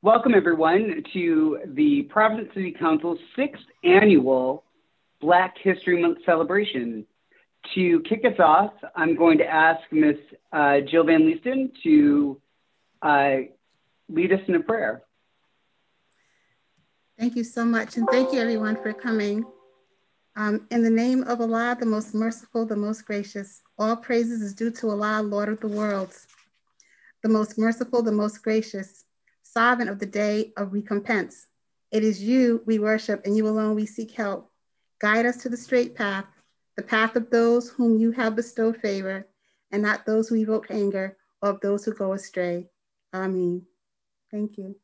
Welcome everyone to the Providence City Council's 6th annual Black History Month celebration. To kick us off, I'm going to ask Ms. Jill Van Leesten to lead us in a prayer. Thank you so much, and thank you everyone for coming. In the name of Allah, the most merciful, the most gracious, all praises is due to Allah, Lord of the worlds, the most merciful, the most gracious, sovereign of the day of recompense. It is you we worship, and you alone we seek help. Guide us to the straight path, the path of those whom you have bestowed favor, and not those who evoke anger, or of those who go astray. Amen. Thank you.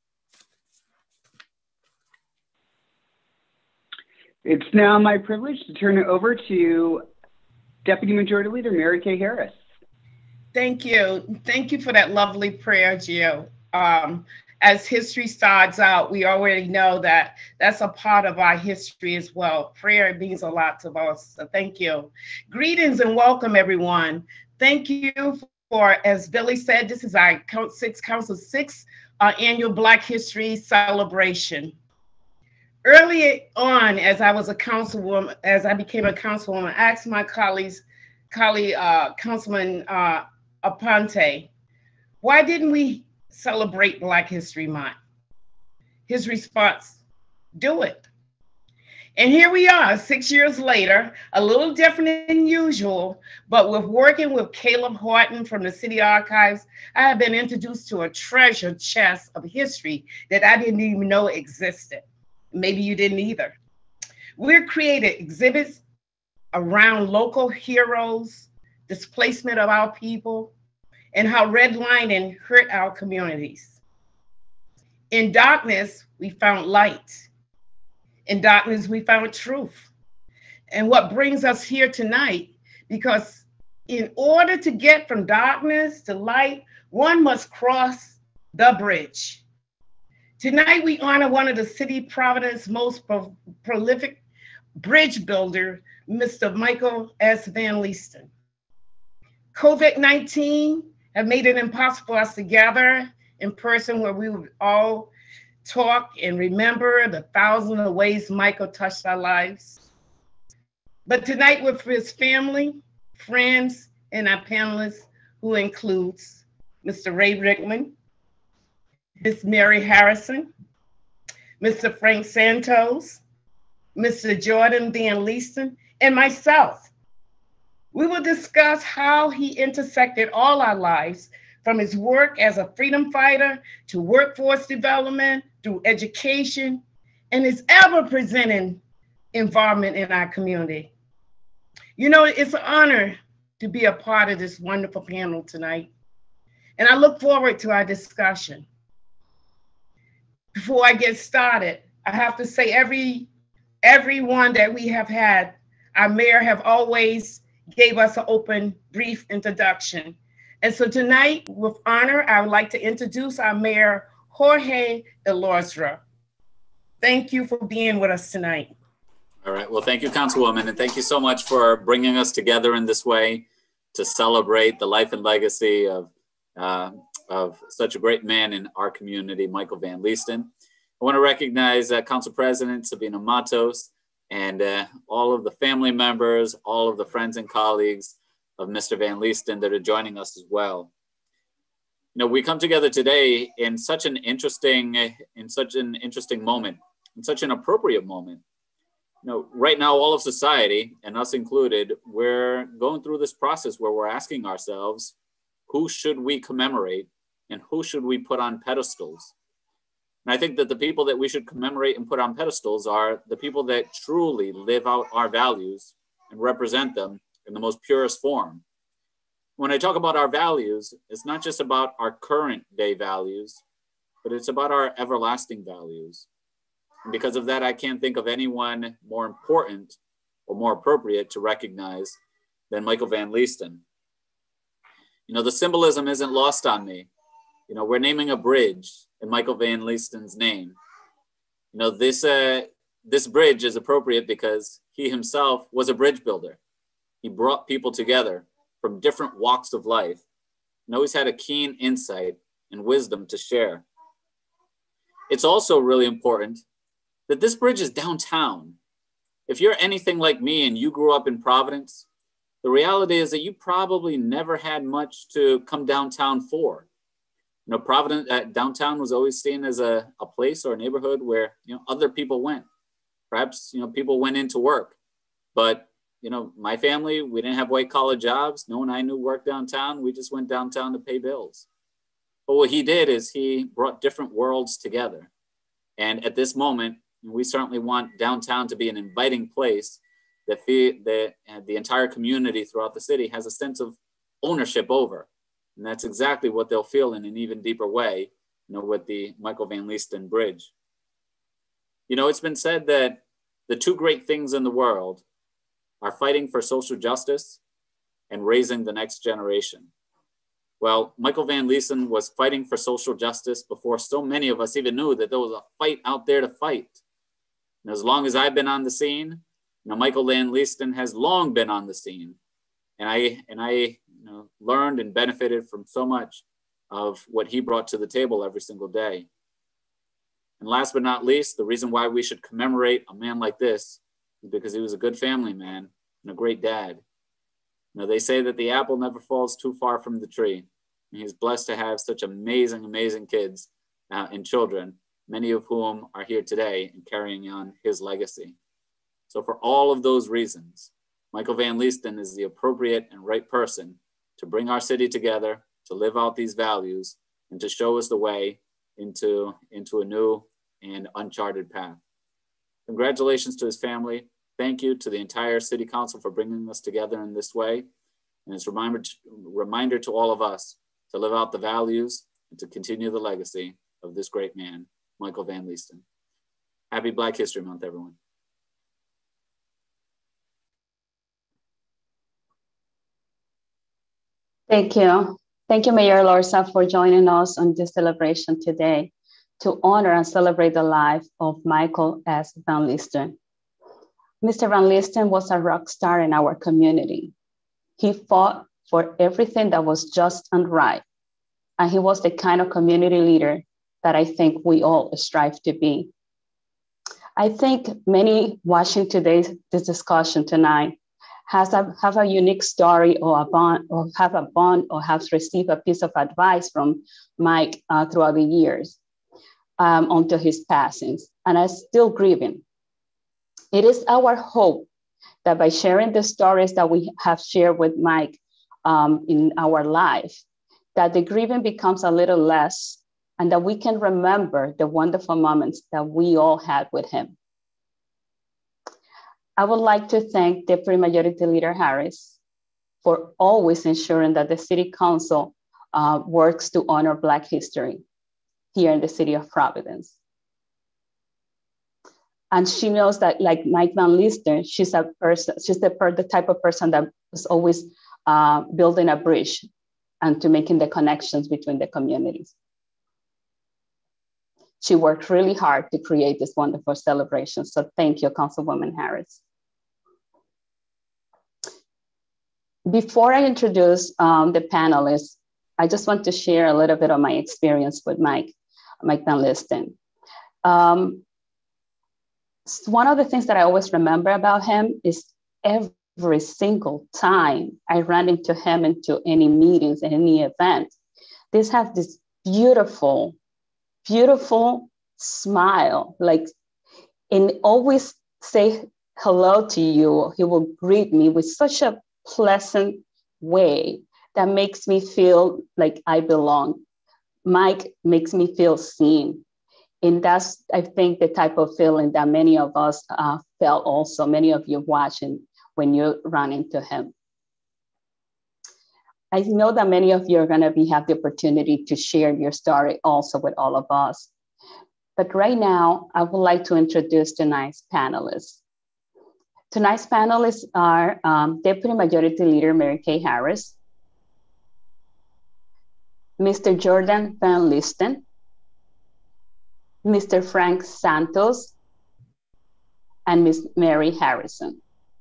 It's now my privilege to turn it over to Deputy Majority Leader Mary Kay Harris. Thank you. Thank you for that lovely prayer, Jill. As history starts out, we already know that that's a part of our history as well. Prayer means a lot to us, so thank you. Greetings and welcome, everyone. Thank you for, as Billy said, this is our Council's 6th annual Black History celebration. Early on, as I was a councilwoman, as I became a councilwoman, I asked my Councilman Aponte, why didn't we celebrate Black History Month? His response, do it. And here we are, 6 years later, a little different than usual, but with working with Caleb Horton from the City Archives, I have been introduced to a treasure chest of history that I didn't even know existed. Maybe you didn't either. We've created exhibits around local heroes, displacement of our people, and how redlining hurt our communities. In darkness, we found light. In darkness, we found truth. And what brings us here tonight, because in order to get from darkness to light, one must cross the bridge. Tonight, we honor one of the City of Providence most prolific bridge builder, Mr. Michael S. Van Leesten. COVID-19 have made it impossible for us to gather in person where we would all talk and remember the thousands of ways Michael touched our lives. But tonight with his family, friends, and our panelists, who includes Mr. Ray Rickman, Ms. Mary Harrison, Mr. Frank Santos, Mr. Jordan Van Leesten, and myself. We will discuss how he intersected all our lives, from his work as a freedom fighter to workforce development, through education, and his ever-presenting involvement in our community. You know, it's an honor to be a part of this wonderful panel tonight, and I look forward to our discussion. Before I get started, I have to say everyone that we have had, our mayor have always gave us an open, brief introduction. And so tonight, with honor, I would like to introduce our mayor, Jorge Elorza. Thank you for being with us tonight. All right, well, thank you, Councilwoman, and thank you so much for bringing us together in this way to celebrate the life and legacy of such a great man in our community, Michael Van Leesten. I want to recognize Council President Sabina Matos and all of the family members, all of the friends and colleagues of Mr. Van Leesten that are joining us as well. You know, we come together today in such an interesting moment, in such an appropriate moment. You know, right now, all of society, and us included, we're going through this process where we're asking ourselves, who should we commemorate and who should we put on pedestals? And I think that the people that we should commemorate and put on pedestals are the people that truly live out our values and represent them in the most purest form. When I talk about our values, it's not just about our current day values, but it's about our everlasting values. And because of that, I can't think of anyone more important or more appropriate to recognize than Michael Van Leesten. You know, the symbolism isn't lost on me. You know, we're naming a bridge in Michael Van Leesten's name. You know, this bridge is appropriate because he himself was a bridge builder. He brought people together from different walks of life and always had a keen insight and wisdom to share. it's also really important that this bridge is downtown. If you're anything like me and you grew up in Providence, the reality is that you probably never had much to come downtown for. You know, Providence, downtown was always seen as a place or a neighborhood where, you know, other people went. Perhaps, you know, people went into work, but, you know, my family, we didn't have white collar jobs. No one I knew worked downtown. We just went downtown to pay bills. But what he did is he brought different worlds together. And at this moment, we certainly want downtown to be an inviting place that the entire community throughout the city has a sense of ownership over. And that's exactly what they'll feel in an even deeper way, you know, with the Michael Van Leesten Bridge. You know, it's been said that the two great things in the world are fighting for social justice and raising the next generation. Well, Michael Van Leesten was fighting for social justice before so many of us even knew that there was a fight out there to fight. And as long as I've been on the scene, you know, Michael Van Leesten has long been on the scene. And I you know, learned and benefited from so much of what he brought to the table every single day. And last but not least, the reason why we should commemorate a man like this is because he was a good family man and a great dad. You know, they say that the apple never falls too far from the tree. And he's blessed to have such amazing, amazing kids and children, many of whom are here today and carrying on his legacy. So for all of those reasons, Michael Van Leesten is the appropriate and right person to bring our city together, to live out these values, and to show us the way into a new and uncharted path. Congratulations to his family. Thank you to the entire City Council for bringing us together in this way. And it's a reminder to all of us to live out the values and to continue the legacy of this great man, Michael Van Leesten. Happy Black History Month, everyone. Thank you. Thank you, Mayor Elorza, for joining us on this celebration today to honor and celebrate the life of Michael S. Van Leesten. Mr. Van Leesten was a rock star in our community. He fought for everything that was just and right. And he was the kind of community leader that I think we all strive to be. I think many watching this discussion tonight have a unique story or have a bond or have received a piece of advice from Mike throughout the years until his passing, and are still grieving. It is our hope that by sharing the stories that we have shared with Mike in our life, that the grieving becomes a little less and that we can remember the wonderful moments that we all had with him. I would like to thank Deputy Majority Leader Harris for always ensuring that the City Council works to honor Black history here in the city of Providence. And she knows that, like Mike Van Leesten, she's the type of person that was always building a bridge and to making the connections between the communities. She worked really hard to create this wonderful celebration. So thank you, Councilwoman Harris. Before I introduce the panelists, I just want to share a little bit of my experience with Mike Van Leesten. One of the things that I always remember about him is every single time I ran into him into any meetings, any event, have this beautiful, beautiful smile, like, and always say hello to you. He will greet me with such a pleasant way that makes me feel like I belong. Mike makes me feel seen. And that's, I think, the type of feeling that many of us felt also, many of you watching when you run into him. I know that many of you are going to have the opportunity to share your story also with all of us. But right now, I would like to introduce tonight's panelists. Tonight's panelists are Deputy Majority Leader Mary Kay Harris, Mr. Jordan Van Leesten, Mr. Frank Santos, and Ms. Mary Harrison.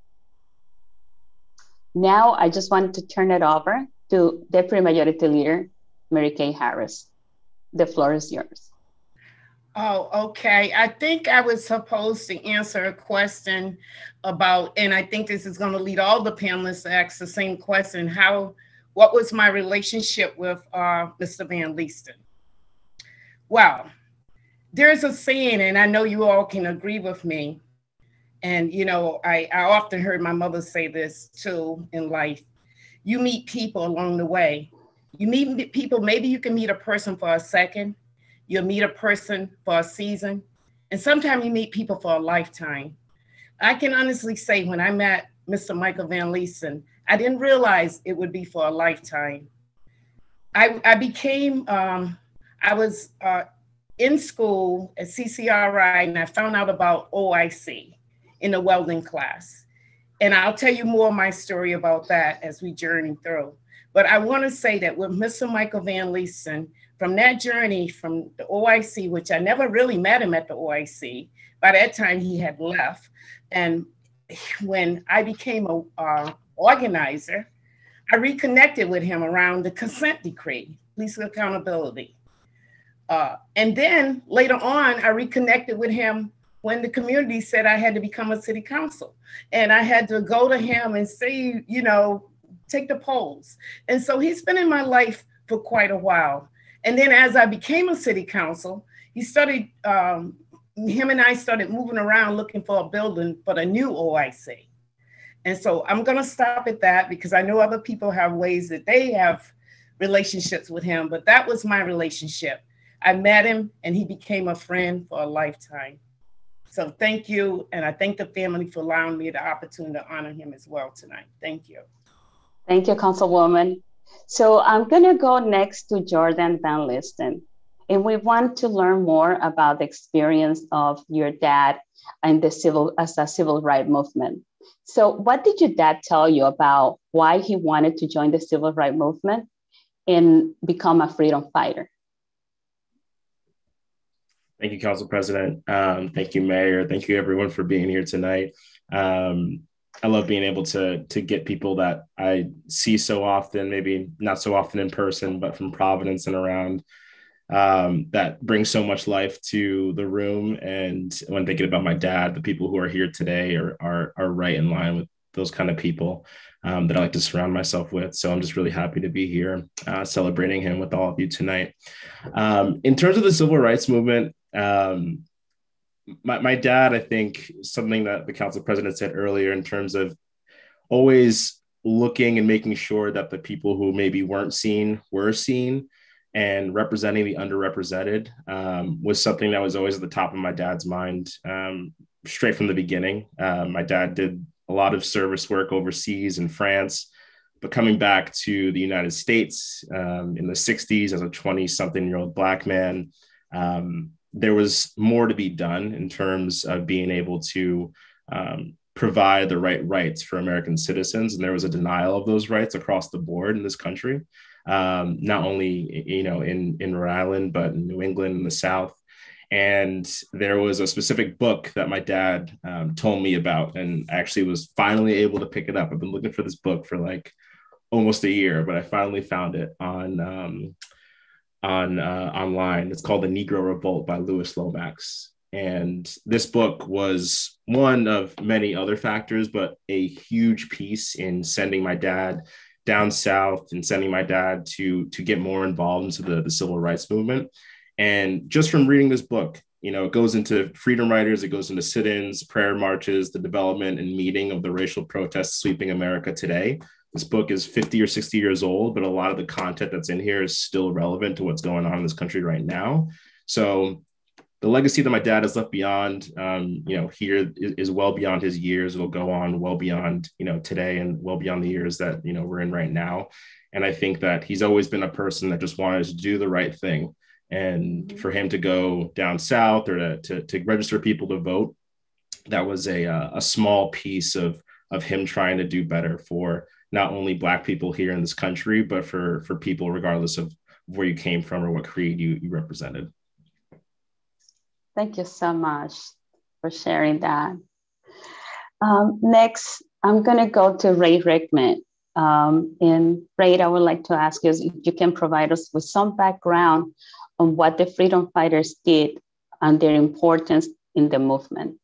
Now, I just wanted to turn it over to Deputy Majority Leader Mary Kay Harris. The floor is yours. Oh, okay. I think I was supposed to answer a question about, and I think this is going to lead all the panelists to ask the same question. What was my relationship with Mr. Van Leesten? Well, there's a saying, and I know you all can agree with me. And, you know, I often heard my mother say this too in life. You meet people along the way. You meet people, maybe you can meet a person for a second. You'll meet a person for a season. And sometimes you meet people for a lifetime. I can honestly say when I met Mr. Michael Van Leesten, I didn't realize it would be for a lifetime. I was in school at CCRI, and I found out about OIC in the welding class. And I'll tell you more of my story about that as we journey through. But I want to say that with Mr. Michael Van Leesten, from that journey from the OIC, which I never really met him at the OIC, by that time he had left. And when I became a organizer, I reconnected with him around the consent decree, police accountability. And then later on, I reconnected with him when the community said I had to become a city council. And I had to go to him and say, you know, take the polls. And so he's been in my life for quite a while. And then as I became a city council, he started, him and I started moving around looking for a building for the new OIC. And so I'm gonna stop at that because I know other people have ways that they have relationships with him, but that was my relationship. I met him and he became a friend for a lifetime. So thank you. And I thank the family for allowing me the opportunity to honor him as well tonight. Thank you. Thank you, Councilwoman. So I'm gonna go next to Jordan Van Leesten. And we want to learn more about the experience of your dad and the civil rights movement. So what did your dad tell you about why he wanted to join the civil rights movement and become a freedom fighter? Thank you, Council President. Thank you, Mayor. Thank you, everyone, for being here tonight. I love being able to get people that I see so often, maybe not so often in person, but from Providence and around, that brings so much life to the room. And when thinking about my dad, the people who are here today are right in line with those kind of people that I like to surround myself with. So I'm just really happy to be here celebrating him with all of you tonight. In terms of the civil rights movement, my dad, I think something that the Council President said earlier in terms of always looking and making sure that the people who maybe weren't seen were seen and representing the underrepresented was something that was always at the top of my dad's mind straight from the beginning. My dad did a lot of service work overseas in France, but coming back to the United States in the 60s as a 20-something-year-old Black man, there was more to be done in terms of being able to provide the right rights for American citizens. And there was a denial of those rights across the board in this country, not only, you know, in Rhode Island, but in New England and the South. And there was a specific book that my dad told me about, and actually was finally able to pick it up. I've been looking for this book for like almost a year, but I finally found it online. It's called The Negro Revolt by Louis Lomax. And this book was one of many other factors, but a huge piece in sending my dad down south and sending my dad to get more involved into the civil rights movement. And just from reading this book, you know, it goes into freedom riders, it goes into sit-ins, prayer marches, the development and meeting of the racial protests sweeping America today. This book is 50 or 60 years old, but a lot of the content that's in here is still relevant to what's going on in this country right now. So the legacy that my dad has left beyond, you know, here is well beyond his years. It'll go on well beyond, you know, today and well beyond the years that, you know, we're in right now. And I think that he's always been a person that just wanted to do the right thing. And for him to go down south or to register people to vote, that was a small piece of him trying to do better for not only Black people here in this country, but for people regardless of where you came from or what creed you represented. Thank you so much for sharing that. Next, I'm gonna go to Ray Rickman. And Ray, I would like to ask you if you can provide us with some background on what the freedom fighters did and their importance in the movement.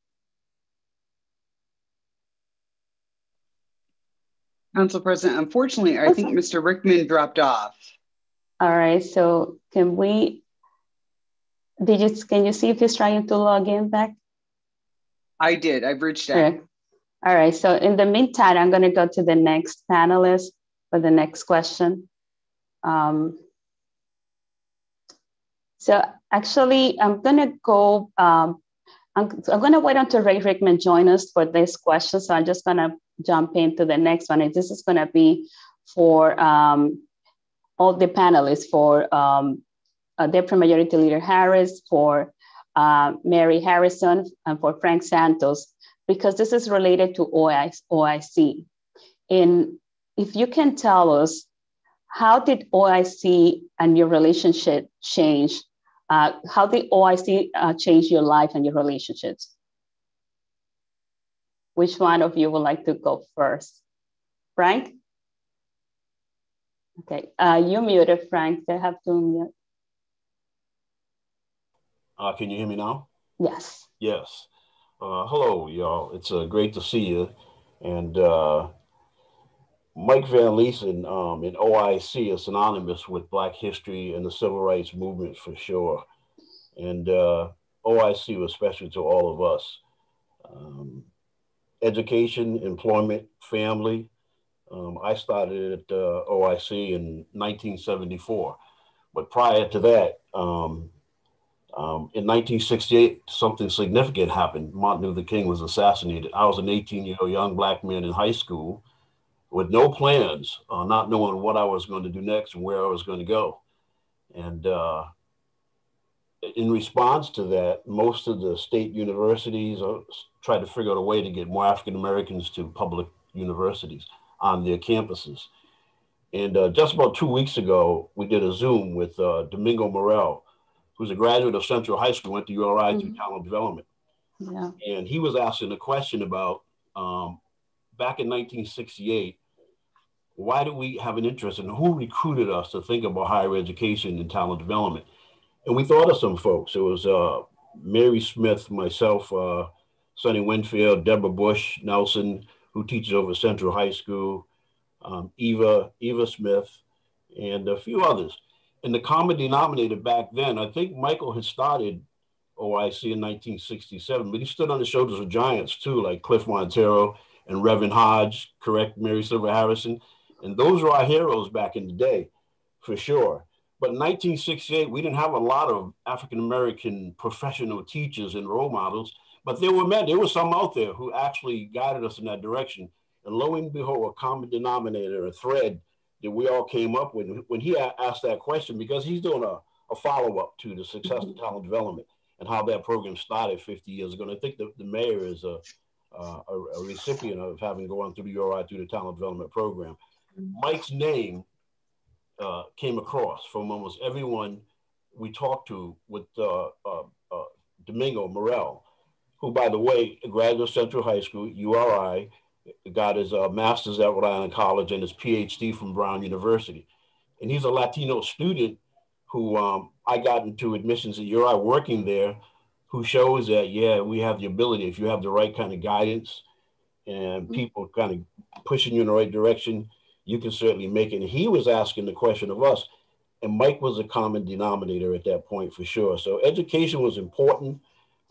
Council President, unfortunately, I think Mr. Rickman dropped off. All right, so can you see if he's trying to log in back? I did, I've reached out. Correct. All right, so in the meantime, I'm gonna go to the next panelist for the next question. So actually, I'm gonna go, I'm gonna wait until Ray Rickman join us for this question. So I'm just gonna jump into the next one. And this is gonna be for all the panelists, for Deputy Majority Leader Harris, for Mary Harrison, and for Frank Santos, because this is related to OIC. And if you can tell us, how did OIC and your relationship change? How did OIC change your life and your relationships? Which one of you would like to go first? Frank? Okay, you muted, Frank. They have to mute. Can you hear me now? Yes. Yes. Hello, y'all. It's great to see you. And Mike Van Leesten in OIC is synonymous with Black history and the civil rights movement for sure. And OIC was special to all of us. Education, employment, family. I started at OIC in 1974. But prior to that, in 1968, something significant happened. Martin Luther King was assassinated. I was an 18-year-old young Black man in high school with no plans, not knowing what I was going to do next and where I was going to go. And in response to that, most of the state universities tried to figure out a way to get more African Americans to public universities on their campuses. And just about 2 weeks ago, we did a Zoom with Domingo Morel, who's a graduate of Central High School, went to URI through talent development. Yeah. And he was asking a question about, back in 1968, why do we have an interest in who recruited us to think about higher education and talent development? And we thought of some folks. It was Mary Smith, myself, Sonny Winfield, Deborah Bush, Nelson, who teaches over Central High School, Eva Smith, and a few others. And the common denominator back then, I think Michael had started OIC in 1967, but he stood on the shoulders of giants too, like Cliff Montero and Reverend Hodge, correct, Mary Silver Harrison. And those were our heroes back in the day, for sure. But in 1968, we didn't have a lot of African-American professional teachers and role models, but there were some out there who actually guided us in that direction. And lo and behold, a common denominator, a thread that we all came up with when he asked that question, because he's doing a follow-up to the Success of Talent Development and how that program started 50 years ago. And I think the mayor is a recipient of having gone through the URI through the Talent Development Program. Mike's name came across from almost everyone we talked to with Domingo Morel, who, by the way, graduate of Central High School, URI, got his master's at Rhode Island College and his PhD from Brown University. And he's a Latino student who I got into admissions at URI working there, who shows that, yeah, we have the ability, if you have the right kind of guidance and people kind of pushing you in the right direction, you can certainly make it. And he was asking the question of us, and Mike was a common denominator at that point for sure. So education was important.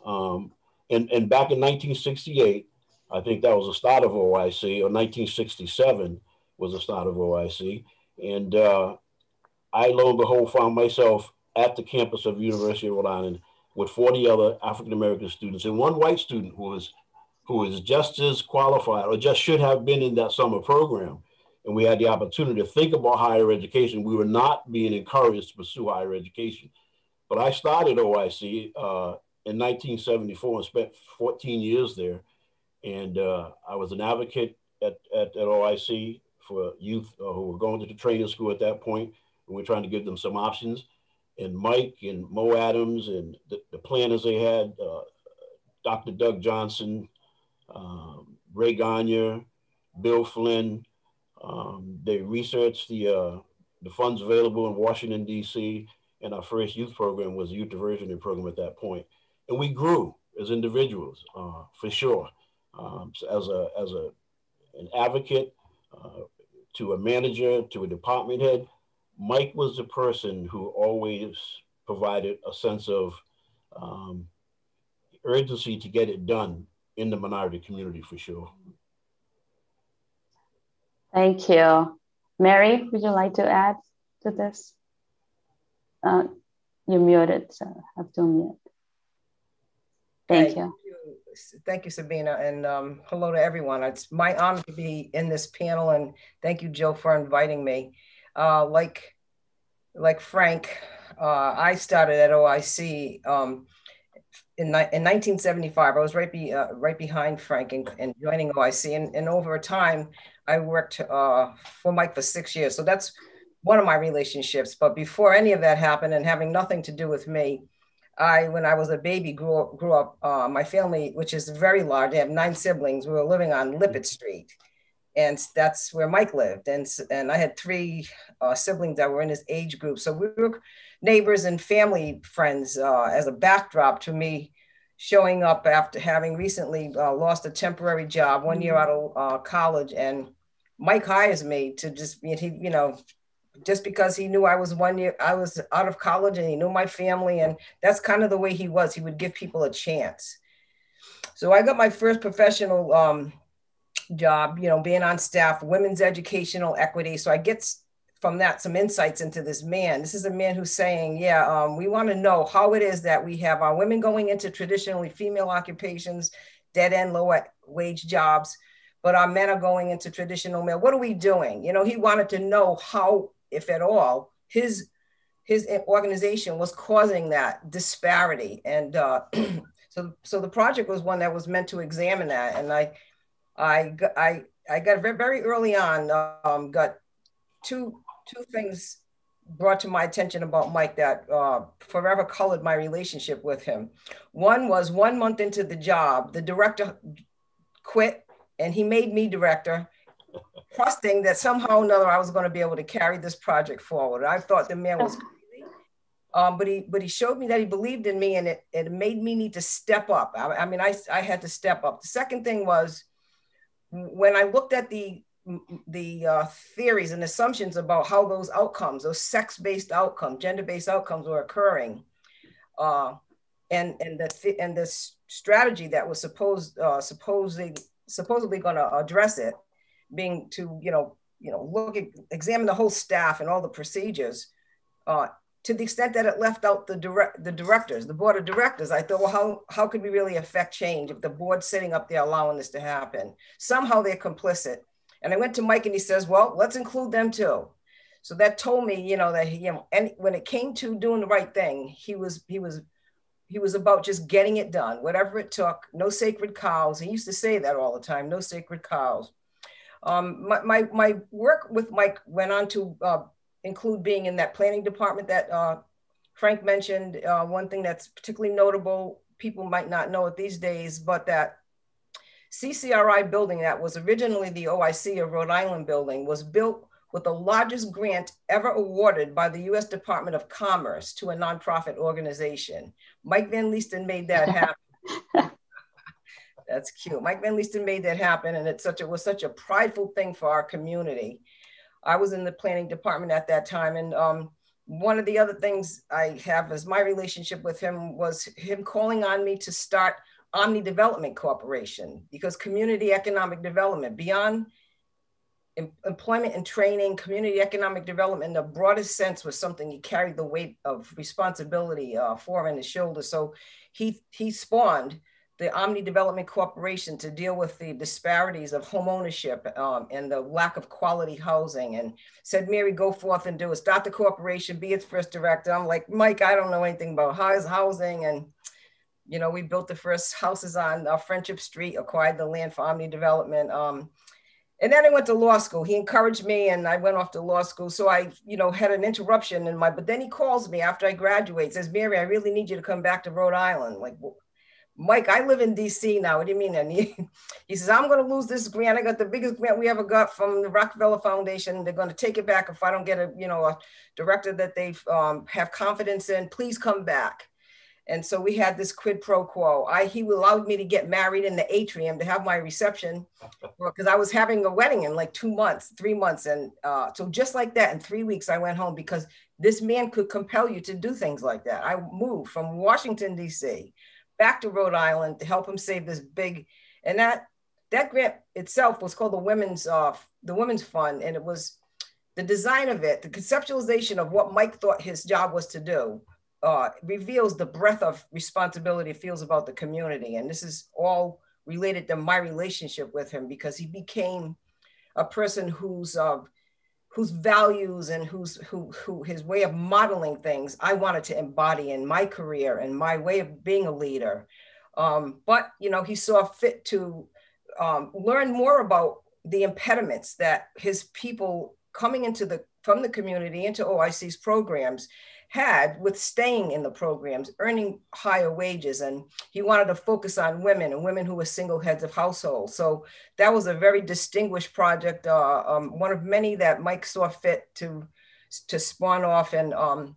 And back in 1968, I think that was the start of OIC, or 1967 was the start of OIC. And I, lo and behold, found myself at the campus of University of Rhode Island with 40 other African-American students and one white student who was just as qualified, or just should have been in that summer program. And we had the opportunity to think about higher education. We were not being encouraged to pursue higher education. But I started OIC in 1974 and spent 14 years there. And I was an advocate at OIC for youth who were going to the training school at that point, and we're trying to give them some options. And Mike and Mo Adams and the planners they had, Dr. Doug Johnson, Ray Gagne, Bill Flynn, they researched the funds available in Washington, D.C., And our first youth program was a youth diversion program at that point. And we grew as individuals, for sure. So as an advocate, to a manager, to a department head, Mike was the person who always provided a sense of urgency to get it done in the minority community, for sure. Thank you. Mary, would you like to add to this? You're muted, so I have to mute. Thank you. Thank you, Sabina, and hello to everyone. It's my honor to be in this panel, and thank you, Jill, for inviting me. Like Frank, I started at OIC in 1975. I was right behind Frank in joining OIC, and over time, I worked for Mike for 6 years. So that's one of my relationships. But before any of that happened, and having nothing to do with me, when I was a baby, grew up, my family, which is very large, I have 9 siblings, we were living on Lippett Street. And that's where Mike lived. And I had 3 siblings that were in his age group. So we were neighbors and family friends as a backdrop to me showing up after having recently lost a temporary job 1 year out of college. And Mike hires me to just, just because he knew I was out of college and he knew my family. And that's kind of the way he was. He would give people a chance. So I got my first professional job, being on staff, women's educational equity. So I get from that some insights into this man. This is a man who's saying, we want to know how it is that we have our women going into traditionally female occupations, dead end, low wage jobs, but our men are going into traditional male. What are we doing? He wanted to know how, if at all, his organization was causing that disparity. And so the project was one that was meant to examine that. And I got very early on, got two things brought to my attention about Mike that forever colored my relationship with him. One was 1 month into the job, the director quit and he made me director, trusting that somehow or another I was going to be able to carry this project forward. I thought the man was crazy, but he showed me that he believed in me, and it made me need to step up. I had to step up. The second thing was when I looked at the theories and assumptions about how those outcomes, those sex-based outcomes, gender-based outcomes were occurring, and the strategy that was supposedly going to address it, being to examine the whole staff and all the procedures, to the extent that it left out the directors, the board of directors. I thought, well, how could we really affect change if the board's sitting up there allowing this to happen? Somehow they're complicit. And I went to Mike and he says, well, let's include them too. So that told me, that and when it came to doing the right thing, he was about just getting it done, whatever it took. No sacred cows. He used to say that all the time. No sacred cows. My work with Mike went on to include being in that planning department that Frank mentioned. One thing that's particularly notable, people might not know it these days, but that CCRI building that was originally the OIC of Rhode Island building was built with the largest grant ever awarded by the U.S. Department of Commerce to a nonprofit organization. Mike Van Leesten made that happen. That's cute. Mike Van Leesten made that happen, and it was such a prideful thing for our community. I was in the planning department at that time, and one of the other things I have as my relationship with him was him calling on me to start Omni Development Corporation, because community economic development, beyond employment and training, community economic development in the broadest sense was something he carried the weight of responsibility for on his shoulders. So he spawned the Omni Development Corporation to deal with the disparities of home ownership and the lack of quality housing, and said, Mary, go forth and do it. Start the corporation, be its first director. I'm like, Mike, I don't know anything about housing. And, we built the first houses on Friendship Street, acquired the land for Omni Development. And then I went to law school. He encouraged me and I went off to law school. So I, had an interruption but then he calls me after I graduate, says, Mary, I really need you to come back to Rhode Island. Like, Mike, I live in DC now. What do you mean? And he says, I'm going to lose this grant. I got the biggest grant we ever got from the Rockefeller Foundation. They're going to take it back if I don't get a director that they have confidence in. Please come back. And so we had this quid pro quo. He allowed me to get married in the atrium to have my reception because I was having a wedding in like 3 months. And so just like that, in 3 weeks, I went home because this man could compel you to do things like that. I moved from Washington, D.C. back to Rhode Island to help him save this big, and that grant itself was called the Women's Fund. And it was the design of it, the conceptualization of what Mike thought his job was to do. Reveals the breadth of responsibility it feels about the community. And this is all related to my relationship with him because he became a person whose values and who his way of modeling things I wanted to embody in my career and my way of being a leader. But he saw fit to learn more about the impediments that his people coming from the community into OIC's programs had with staying in the programs, earning higher wages. And he wanted to focus on women and women who were single heads of households. So that was a very distinguished project, one of many that Mike saw fit to spawn off. And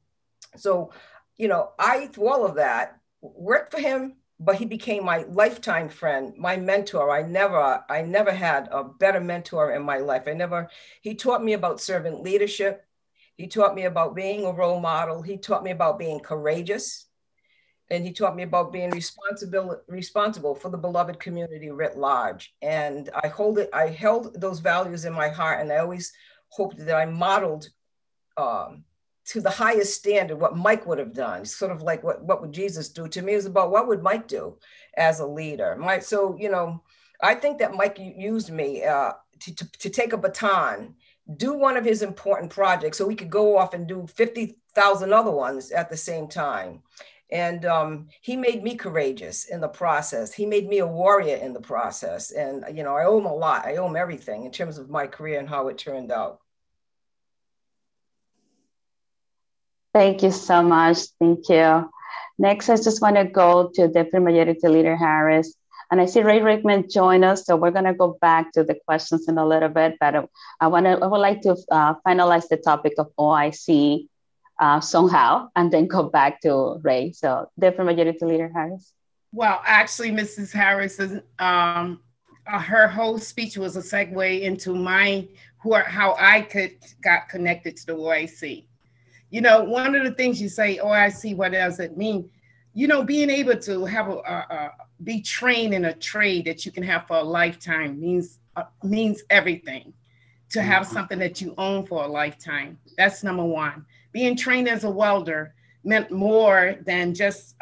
I, through all of that, worked for him, but he became my lifetime friend, my mentor. I never had a better mentor in my life. He taught me about servant leadership. He taught me about being a role model. He taught me about being courageous. And he taught me about being responsible for the beloved community writ large. And I held those values in my heart. And I always hoped that I modeled to the highest standard what Mike would have done. Sort of like what would Jesus do? To me, it was about what would Mike do as a leader. I think that Mike used me to take a baton, do one of his important projects so we could go off and do 50,000 other ones at the same time. And he made me courageous in the process. He made me a warrior in the process. And, I owe him a lot. I owe him everything in terms of my career and how it turned out. Thank you so much. Thank you. Next, I just want to go to Deputy Majority Leader Harris. And I see Ray Rickman join us, so we're going to go back to the questions in a little bit, but I would like to finalize the topic of OIC somehow, and then go back to Ray. So, Deputy Majority Leader Harris. Well, actually, Mrs. Harris's her whole speech was a segue into how I got connected to the OIC. One of the things you say, OIC, what does it mean? Being able to have be trained in a trade that you can have for a lifetime means everything. To have something that you own for a lifetime, that's number one. Being trained as a welder meant more than just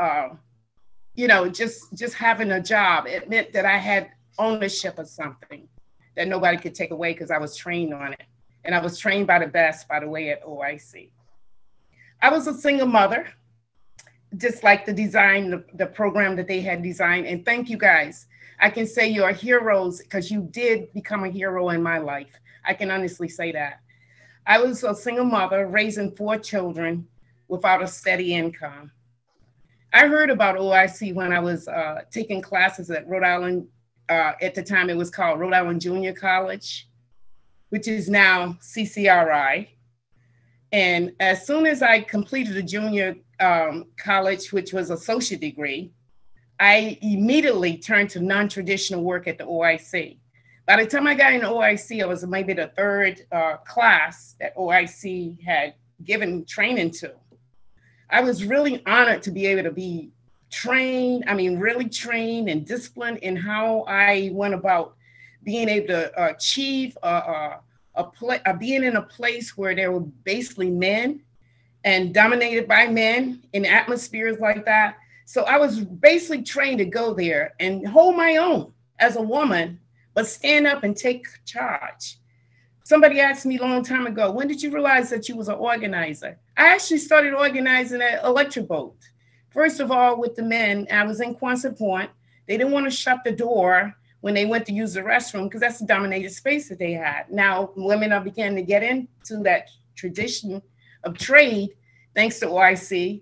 having a job. It meant that I had ownership of something that nobody could take away because I was trained on it, and I was trained by the best, by the way, at OIC. I was a single mother. Just like the program that they had designed. And thank you guys. I can say you're heroes because you did become a hero in my life. I can honestly say that. I was a single mother raising 4 children without a steady income. I heard about OIC when I was taking classes at Rhode Island. At the time, it was called Rhode Island Junior College, which is now CCRI. And as soon as I completed a junior college, which was associate degree, I immediately turned to non-traditional work at the OIC. By the time I got into OIC, I was maybe the 3rd class that OIC had given training to. I was really honored to be able to be trained, really trained and disciplined in how I went about being able to achieve being in a place where there were basically men and dominated by men in atmospheres like that. So I was basically trained to go there and hold my own as a woman, but stand up and take charge. Somebody asked me a long time ago, when did you realize that you was an organizer? I actually started organizing at Electric Boat. First of all, with the men, I was in Quonset Point. They didn't want to shut the door when they went to use the restroom because that's the dominated space that they had. Now, women are beginning to get into that tradition of trade, thanks to OIC.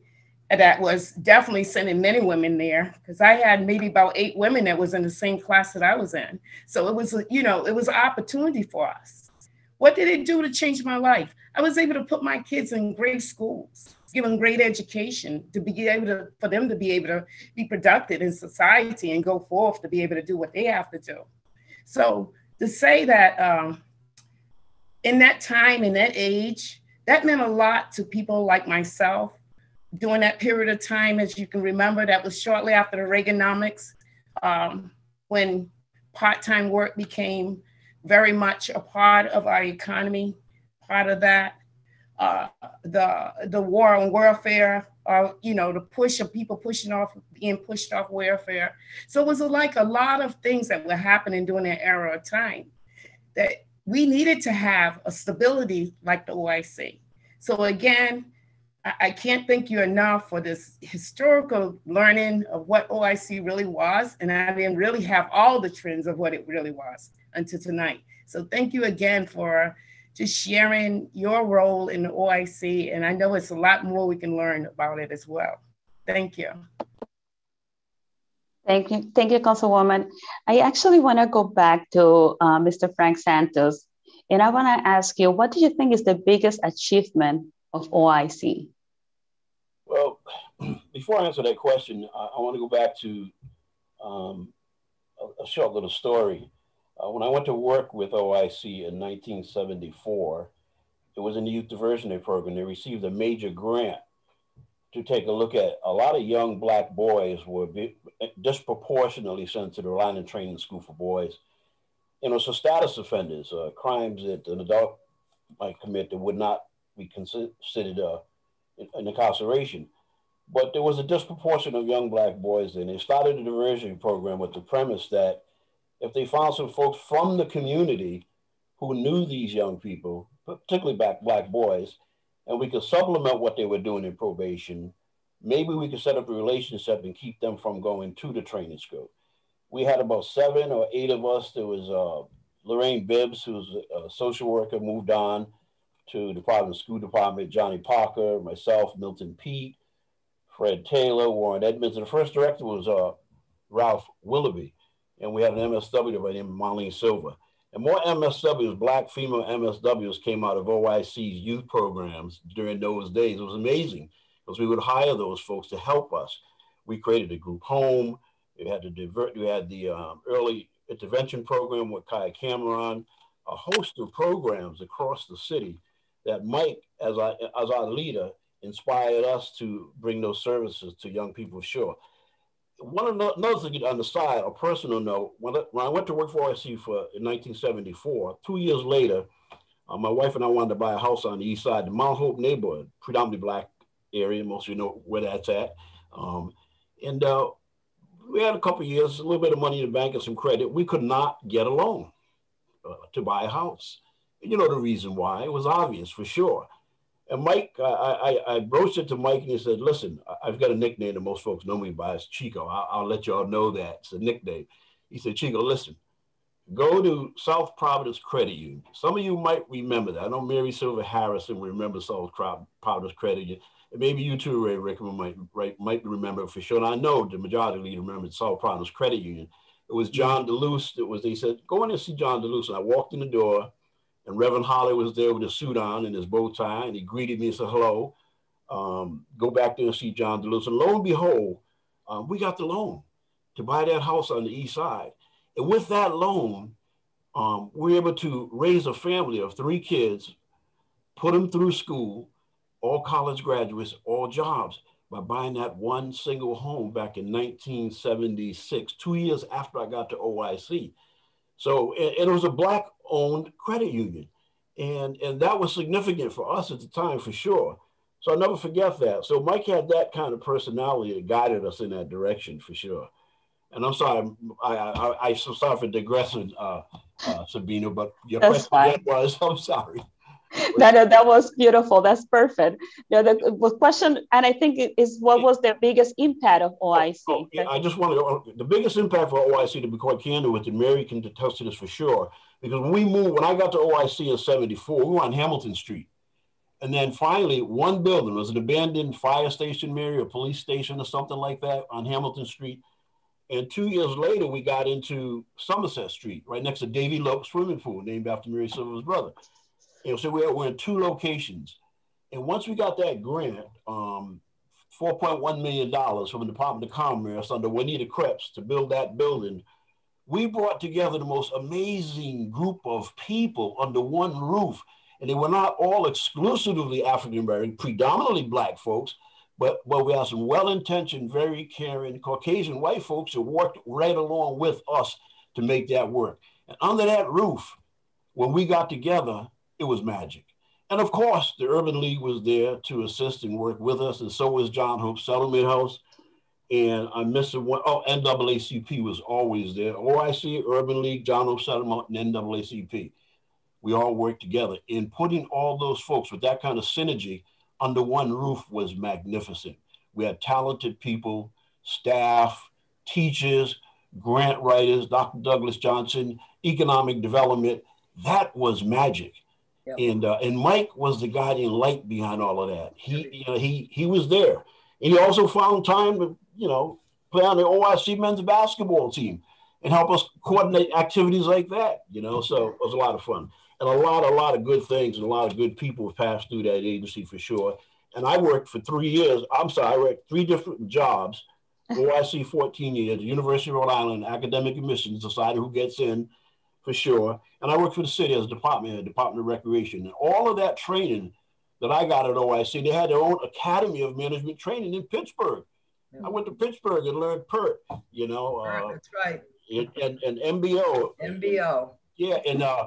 that was definitely sending many women there, because I had maybe about 8 women that was in the same class that I was in. So it was, you know, it was an opportunity for us. What did it do to change my life? I was able to put my kids in great schools, give them great education, to be able to, for them to be able to be productive in society and go forth to be able to do what they have to do. So to say that in that time, in that age, that meant a lot to people like myself. During that period of time, as you can remember, that was shortly after the Reaganomics, when part-time work became very much a part of our economy. Part of that, the war on welfare, you know, the push of people being pushed off welfare. So it was like a lot of things that were happening during that era of time that we needed to have a stability like the OIC. So again, I can't thank you enough for this historical learning of what OIC really was. And I didn't really have all the trends of what it really was until tonight. So thank you again for just sharing your role in the OIC. And I know it's a lot more we can learn about it as well. Thank you. Thank you, Councilwoman. I actually want to go back to Mr. Frank Santos. And I want to ask you, what do you think is the biggest achievement of OIC? Well, before I answer that question, I want to go back to a short little story. When I went to work with OIC in 1974, it was in the Youth Diversionary Program. They received a major grant to take a look at a lot of young Black boys were disproportionately sent to the line and training school for boys. You know, so status offenders, crimes that an adult might commit that would not be considered an incarceration. But there was a disproportion of young Black boys, and they started a diversion program with the premise that if they found some folks from the community who knew these young people, particularly Black boys, and we could supplement what they were doing in probation, maybe we could set up a relationship and keep them from going to the training school. We had about 7 or 8 of us. There was Lorraine Bibbs, who's a social worker, moved on to the Providence School Department, Johnny Parker, myself, Milton Pete, Fred Taylor, Warren Edmonds. And the first director was Ralph Willoughby. And we had an MSW by the name of Marlene Silver. And more MSWs, Black female MSWs, came out of OIC's youth programs during those days. It was amazing because we would hire those folks to help us. We created a group home. We had the early intervention program with Kaya Cameron, a host of programs across the city that Mike, as our leader, inspired us to bring those services to young people. Sure. Another thing on the side, a personal note, when I went to work for OIC in 1974, 2 years later, my wife and I wanted to buy a house on the east side, the Mount Hope neighborhood, predominantly Black area. Most of you know where that's at. And we had a couple of years, a little bit of money in the bank and some credit. We could not get a loan to buy a house. And you know the reason why. It was obvious for sure. And Mike, I broached it to Mike and he said, listen, I've got a nickname that most folks know me by. It's Chico. I'll let y'all know that. It's a nickname. He said, Chico, listen, go to South Providence Credit Union. Some of you might remember that. I know Mary Silver Harrison will remember South Providence Credit Union. And maybe you too, Ray Rickman, might remember for sure. And I know the majority leader remembered South Providence Credit Union. It was John DeLuce. They said, go in and see John DeLuce. And I walked in the door. And Reverend Holly was there with a suit on and his bow tie, and he greeted me and said, hello, go back there and see John DeLuce. And lo and behold, we got the loan to buy that house on the east side. And with that loan, we were able to raise a family of 3 kids, put them through school, all college graduates, all jobs, by buying that one single home back in 1976, 2 years after I got to OIC. So it was a Black-owned credit union. And that was significant for us at the time, for sure. So I'll never forget that. So Mike had that kind of personality that guided us in that direction, for sure. And I'm sorry, I'm so sorry for digressing, Sabina, but your question was, I'm sorry. That was beautiful. That's perfect. The question, and I think it is, what was the biggest impact of OIC? Yeah, I just want to, the biggest impact for OIC, to be quite candid with you, Mary can attest to this for sure, because when I got to OIC in 74, we were on Hamilton Street. And then finally, one building was an abandoned fire station, Mary, or police station or something like that on Hamilton Street. And 2 years later, we got into Somerset Street, right next to Davy Lope Swimming Pool, named after Mary Silver's brother. And so we're in 2 locations. And once we got that grant, $4.1 million from the Department of Commerce under Juanita Krebs to build that building, we brought together the most amazing group of people under one roof. And they were not all exclusively African-American, predominantly Black folks, but we have some well-intentioned, very caring Caucasian white folks who worked right along with us to make that work. And under that roof, when we got together, it was magic. And of course, the Urban League was there to assist and work with us, and so was John Hope Settlement House. And I missed one. Oh, NAACP was always there. OIC, Urban League, John Hope Settlement, and NAACP. We all worked together. And putting all those folks with that kind of synergy under one roof was magnificent. We had talented people, staff, teachers, grant writers, Dr. Douglas Johnson, economic development. That was magic. Yep. And Mike was the guiding light behind all of that. He was there. And he also found time to, play on the OIC men's basketball team and help us coordinate activities like that, so it was a lot of fun. And a lot of good things and a lot of good people have passed through that agency for sure. And I worked for 3 years. I worked 3 different jobs. OIC 14 years, University of Rhode Island, Academic Admissions, decided who gets in for sure. And I worked for the city as a Department of Recreation. And all of that training that I got at OIC, they had their own Academy of Management training in Pittsburgh. Yeah. I went to Pittsburgh and learned PERT, That's right. And MBO. MBO. Yeah,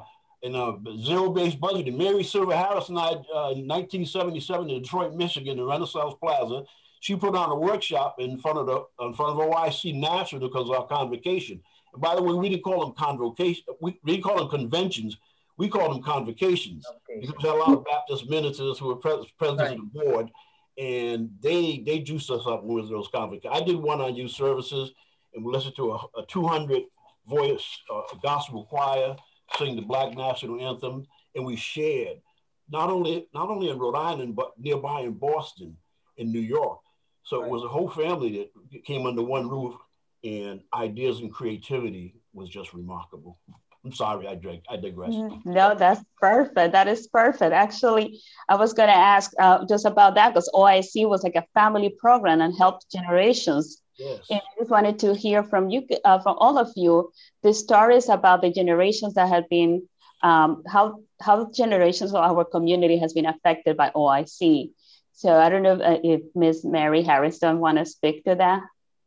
and zero-based budgeting. Mary Silver Harris and I, in 1977 in Detroit, Michigan, the Renaissance Plaza, she put on a workshop in front of OIC National because of our convocation. And by the way, we didn't call them convocation. We didn't call them conventions. We called them convocations. Because we had a lot of Baptist ministers who were presidents of the board, and they juiced us up with those convocations. I did one on youth services, and we listened to a 200-voice gospel choir sing the Black National Anthem, and we shared not only in Rhode Island, but nearby in Boston, in New York. So it was a whole family that came under one roof, and ideas and creativity was just remarkable. I'm sorry, I digress. No, that's perfect. That is perfect. Actually, I was going to ask just about that because OIC was like a family program and helped generations. Yes. And I just wanted to hear from you, from all of you, the stories about the generations that have been, how generations of our community has been affected by OIC. So I don't know if Ms. Mary Harrison want to speak to that.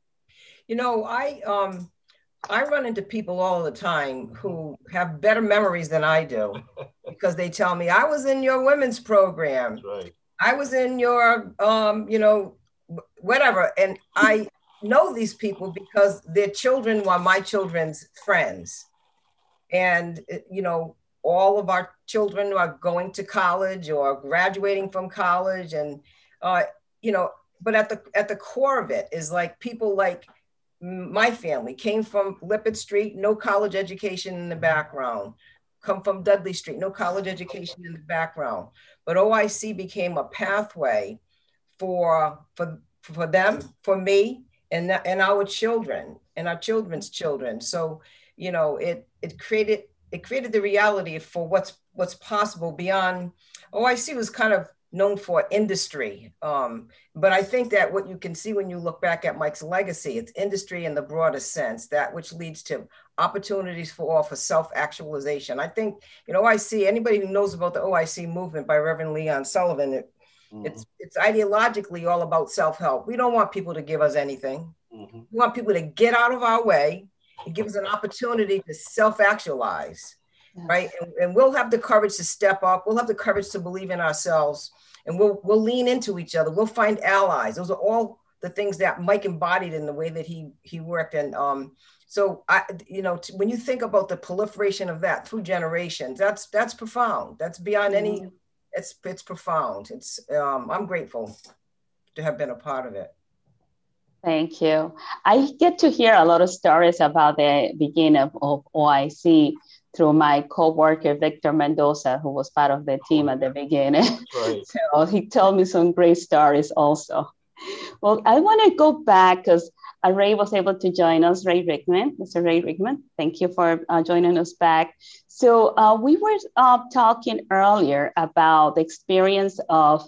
I run into people all the time who have better memories than I do because they tell me, I was in your women's program. That's right. I was in your, whatever. And I know these people because their children were my children's friends. And, all of our children are going to college or graduating from college. And, but at the core of it is like people like my family came from Lippert Street, no college education in the background, come from Dudley Street, no college education in the background. But OIC became a pathway for them, for me, and our children and our children's children. So, it created the reality for what's possible beyond. OIC was kind of known for industry. But I think that what you can see when you look back at Mike's legacy, it's industry in the broadest sense, that which leads to opportunities for all for self-actualization. I think, OIC, anybody who knows about the OIC movement by Reverend Leon Sullivan, it's ideologically all about self-help. We don't want people to give us anything. Mm-hmm. We want people to get out of our way and give us an opportunity to self-actualize. Yes. Right. And we'll have the courage to step up. We'll have the courage to believe in ourselves, and we'll lean into each other. We'll find allies. Those are all the things that Mike embodied in the way that he worked. And so when you think about the proliferation of that through generations, that's profound. That's beyond any, it's profound. It's I'm grateful to have been a part of it. Thank you. I get to hear a lot of stories about the beginning of OIC. through my co-worker, Victor Mendoza, who was part of the team at the beginning. Right. So he told me some great stories also. Well, I want to go back because Ray was able to join us, Ray Rickman, Mr. Ray Rickman. Thank you for joining us back. So we were talking earlier about the experience of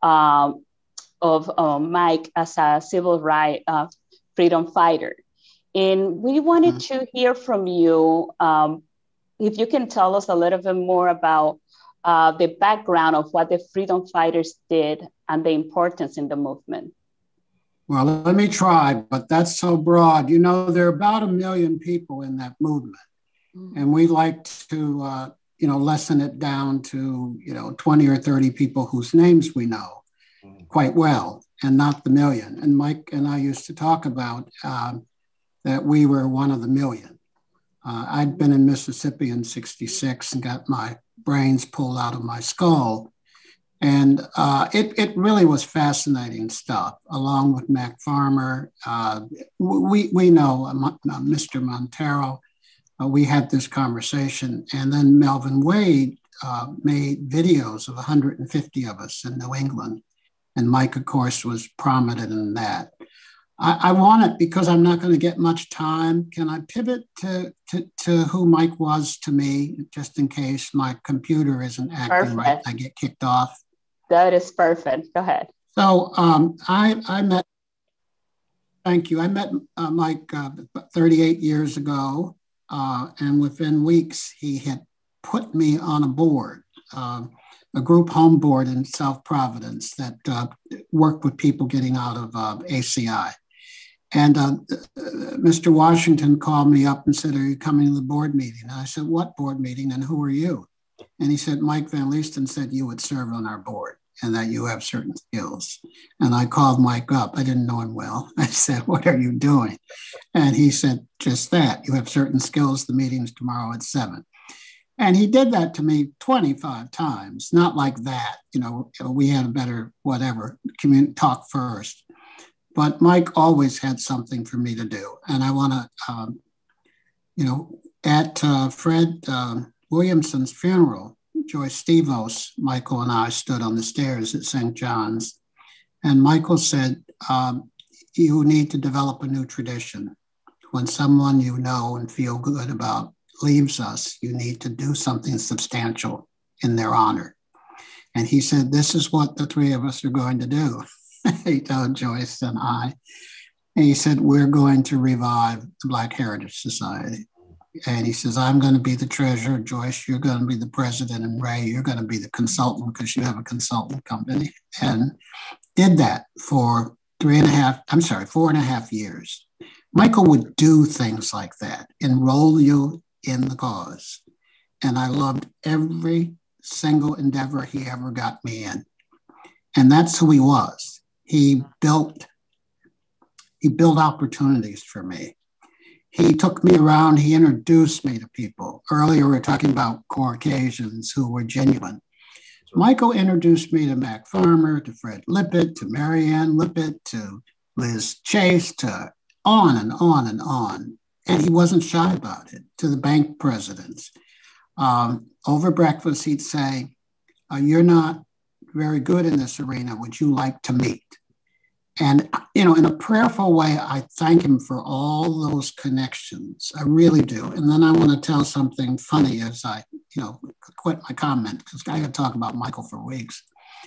Mike as a civil rights freedom fighter. And we wanted to hear from you, if you can tell us a little bit more about the background of what the freedom fighters did and the importance in the movement. Well, let me try, but that's so broad. You know, there are about 1 million people in that movement. And we like to, lessen it down to, 20 or 30 people whose names we know quite well, and not the million. And Mike and I used to talk about that we were one of the million. I'd been in Mississippi in '66 and got my brains pulled out of my skull. And it really was fascinating stuff, along with Mac Farmer. We know Mr. Montero. We had this conversation. And then Melvin Wade made videos of 150 of us in New England. And Mike, of course, was prominent in that. I want it because I'm not going to get much time. Can I pivot to who Mike was to me, just in case my computer isn't acting right, I get kicked off? That is perfect. Go ahead. So I met, thank you. I met Mike 38 years ago, and within weeks, he had put me on a board, a group home board in South Providence that worked with people getting out of ACI. And Mr. Washington called me up and said, "Are you coming to the board meeting?" And I said, "What board meeting and who are you?" And he said, "Mike Van Leesten said you would serve on our board and that you have certain skills." And I called Mike up. I didn't know him well. I said, "What are you doing?" And he said, "Just that. You have certain skills. The meeting's tomorrow at 7. And he did that to me 25 times, not like that. We had a better whatever, talk first. But Mike always had something for me to do. And I want to, at Fred Williamson's funeral, Joyce Stevos, Michael and I stood on the stairs at St. John's. And Michael said, you need to develop a new tradition. When someone you know and feel good about leaves us, you need to do something substantial in their honor. And he said, this is what the three of us are going to do. He told Joyce and I. And he said, we're going to revive the Black Heritage Society. And he says, I'm going to be the treasurer. Joyce, you're going to be the president. And Ray, you're going to be the consultant because you have a consultant company. And did that for 4.5 years. Michael would do things like that, enroll you in the cause. And I loved every single endeavor he ever got me in. And that's who he was. He built opportunities for me. He took me around, he introduced me to people. Earlier, we were talking about Caucasians who were genuine. Michael introduced me to Mac Farmer, to Fred Lippitt, to Marianne Lippitt, to Liz Chase, to on and on and on. And he wasn't shy about it, to the bank presidents. Over breakfast, he'd say, you're not very good in this arena. Would you like to meet? And, in a prayerful way, I thank him for all those connections. I really do. And then I want to tell something funny as I, quit my comment, because I could talk about Michael for weeks.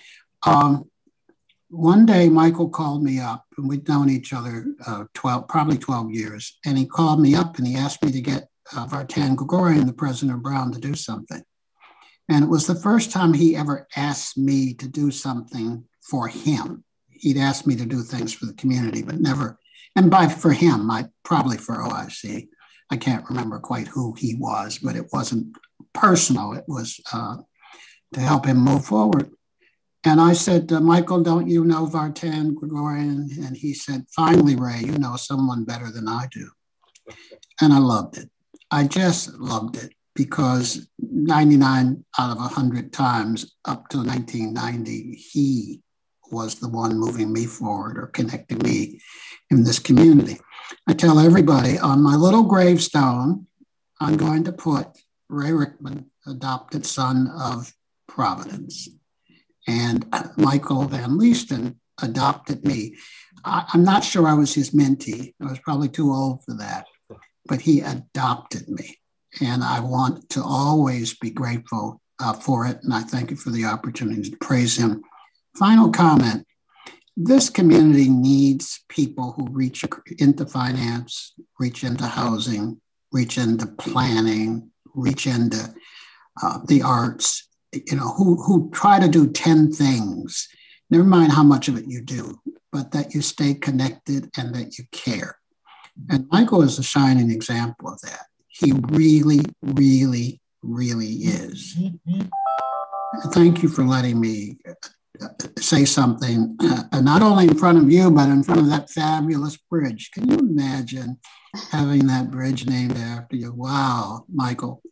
One day, Michael called me up, and we'd known each other probably 12 years. And he called me up and he asked me to get Vartan Gregorian, the president of Brown, to do something. And it was the first time he ever asked me to do something for him. He'd asked me to do things for the community, but never, and for him, probably for OIC. I can't remember quite who he was, but it wasn't personal. It was to help him move forward. And I said, Michael, don't you know Vartan Gregorian? And he said, finally, Ray, you know someone better than I do. And I loved it. I just loved it because 99 out of 100 times up to 1990, he was the one moving me forward or connecting me in this community. I tell everybody on my little gravestone, I'm going to put Ray Rickman, adopted son of Providence. And Michael Van Leesten adopted me. I'm not sure I was his mentee. I was probably too old for that, but he adopted me. And I want to always be grateful for it. And I thank you for the opportunity to praise him. Final comment. This community needs people who reach into finance, reach into housing, reach into planning, reach into the arts, who try to do 10 things. Never mind how much of it you do, but that you stay connected and that you care. And Michael is a shining example of that. He really, really, really is. Thank you for letting me say something, not only in front of you, but in front of that fabulous bridge. Can you imagine having that bridge named after you? Wow, Michael.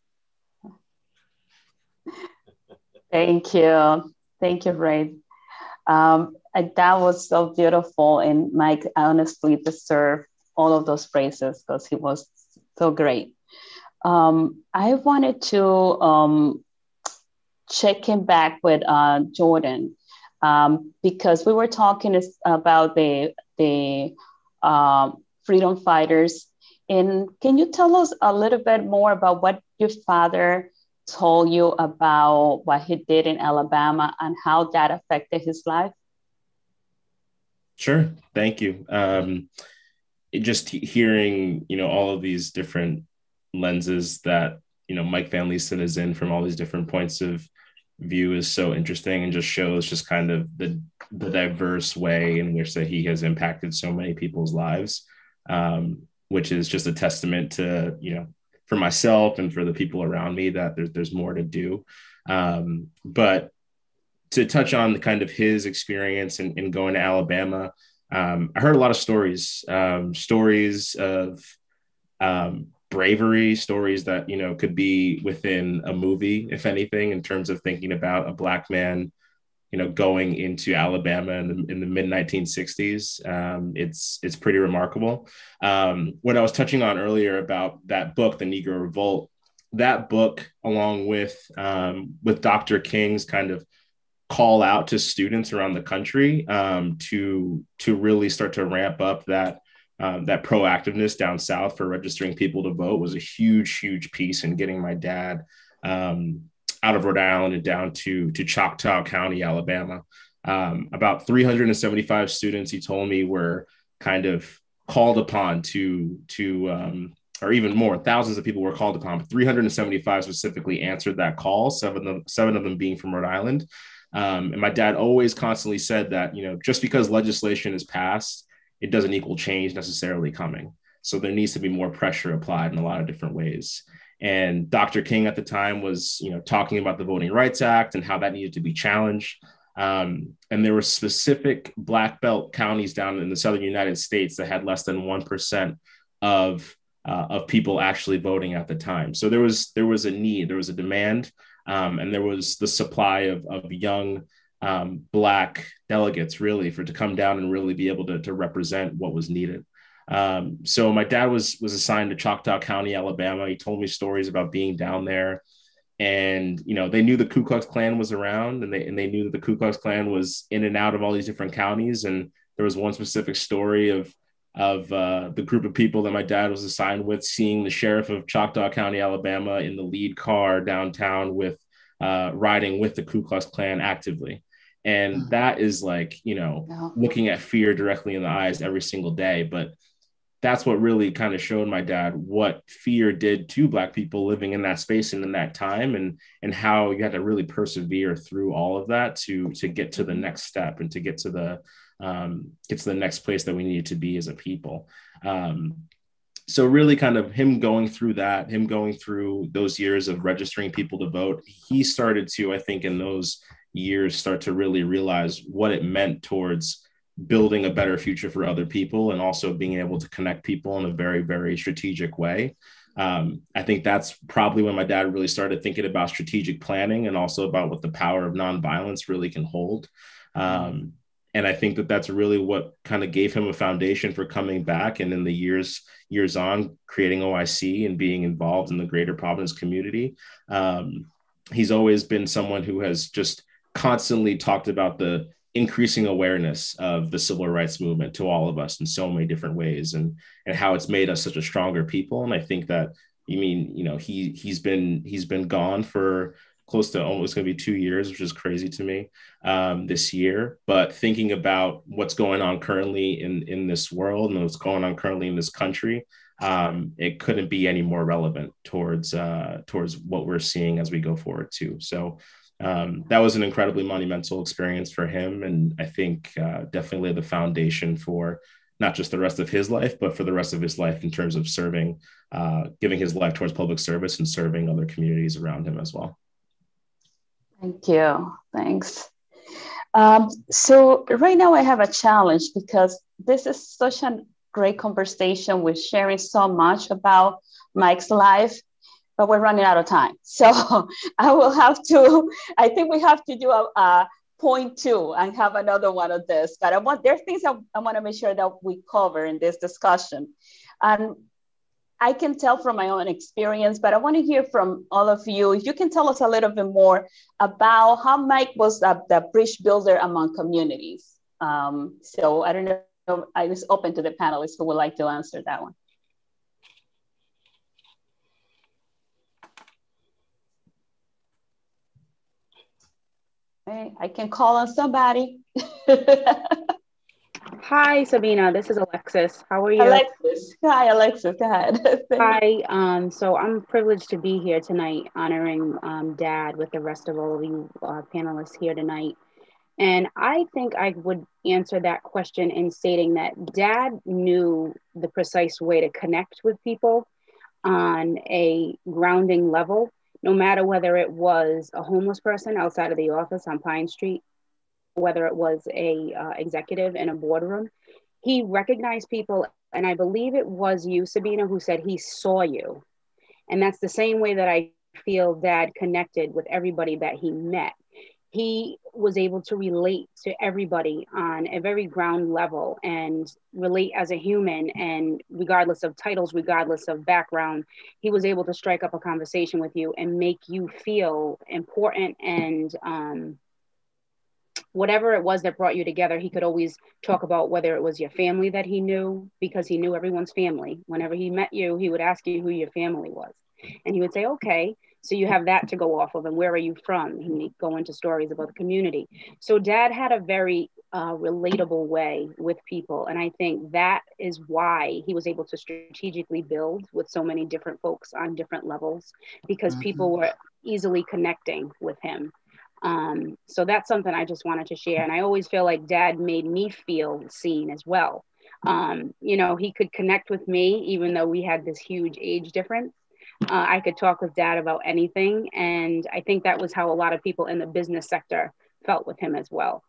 Thank you. Thank you, Ray. That was so beautiful. And Mike honestly deserved all of those praises because he was so great. I wanted to check in back with Jordan because we were talking about the freedom fighters. And can you tell us a little bit more about what your father told you about what he did in Alabama and how that affected his life? Sure. Thank you. Just hearing, all of these different lenses that, Mike Van Leesten is in from all these different points of view is so interesting and just shows just kind of the diverse way in which that he has impacted so many people's lives, which is just a testament to, for myself and for the people around me that there's more to do. But to touch on the kind of his experience in going to Alabama, I heard a lot of stories of bravery, stories that, could be within a movie, if anything, in terms of thinking about a Black man, going into Alabama in the mid 1960s. It's pretty remarkable. What I was touching on earlier about that book, The Negro Revolt, that book, along with Dr. King's kind of call out to students around the country to really start to ramp up that proactiveness down south for registering people to vote, was a huge piece in getting my dad out of Rhode Island and down to Choctaw County, Alabama. About 375 students, he told me, were kind of called upon to or even more, thousands of people were called upon, but 375 specifically answered that call, seven of them being from Rhode Island. And my dad always constantly said that, just because legislation is passed, it doesn't equal change necessarily coming. So there needs to be more pressure applied in a lot of different ways. And Dr. King at the time was, talking about the Voting Rights Act and how that needed to be challenged. And there were specific Black Belt counties down in the Southern United States that had less than 1% of people actually voting at the time. So there was a need, there was a demand, and there was the supply of young Black delegates really to come down and really be able to represent what was needed. So my dad was assigned to Choctaw County, Alabama. He told me stories about being down there, and they knew the Ku Klux Klan was around, and they knew that the Ku Klux Klan was in and out of all these different counties. And there was one specific story of the group of people that my dad was assigned with, seeing the sheriff of Choctaw County, Alabama, in the lead car downtown with riding with the Ku Klux Klan actively. And that is looking at fear directly in the eyes every single day. But that's what really kind of showed my dad what fear did to Black people living in that space and in that time, and how you had to really persevere through all of that to get to the next step and to get to the next place that we needed to be as a people. So really kind of him going through those years of registering people to vote, he started to, I think, in those years start to really realize what it meant towards building a better future for other people, and also being able to connect people in a very, very strategic way. I think that's probably when my dad really started thinking about strategic planning, and also about what the power of nonviolence really can hold. And I think that that's really what kind of gave him a foundation for coming back. And in the years on, creating OIC and being involved in the greater Providence community. He's always been someone who has just constantly talked about the increasing awareness of the civil rights movement to all of us in so many different ways, and how it's made us such a stronger people. And I think that, he's been gone for close to almost going to be 2 years, which is crazy to me, this year. But thinking about what's going on currently in this world and what's going on currently in this country, it couldn't be any more relevant towards what we're seeing as we go forward too. So that was an incredibly monumental experience for him, and I think definitely laid the foundation for not just the rest of his life, but for the rest of his life in terms of serving, giving his life towards public service and serving other communities around him as well. Thank you. Thanks. So right now I have a challenge, because this is such a great conversation. We're sharing so much about Mike's life, but we're running out of time. So I think we have to do a point 2 and have another one of this. But there are things I want to make sure that we cover in this discussion. And I can tell from my own experience, but I want to hear from all of you. If you can tell us a little bit more about how Mike was the bridge builder among communities. So I don't know, I was open to the panelists who would like to answer that one. Okay, I can call on somebody. Hi, Sabina. This is Alexis. How are you? Alexis. Hi, Alexis. Go ahead. Hi. So I'm privileged to be here tonight, honoring Dad with the rest of all of you panelists here tonight. And I think I would answer that question in stating that Dad knew the precise way to connect with people on a grounding level, no matter whether it was a homeless person outside of the office on Pine Street, whether it was a executive in a boardroom. He recognized people, and I believe it was you, Sabina, who said he saw you. And that's the same way that I feel Dad connected with everybody that he met. He was able to relate to everybody on a very ground level and relate as a human, and regardless of titles, regardless of background, he was able to strike up a conversation with you and make you feel important. And whatever it was that brought you together, he could always talk about whether it was your family that he knew, because he knew everyone's family. Whenever he met you, he would ask you who your family was. And he would say, okay, so you have that to go off of, and where are you from? And he'd go into stories about the community. So Dad had a very relatable way with people. And I think that is why he was able to strategically build with so many different folks on different levels, because people were easily connecting with him. So that's something I just wanted to share. And I always feel like Dad made me feel seen as well. He could connect with me, even though we had this huge age difference. I could talk with Dad about anything. And I think that was how a lot of people in the business sector felt with him as well.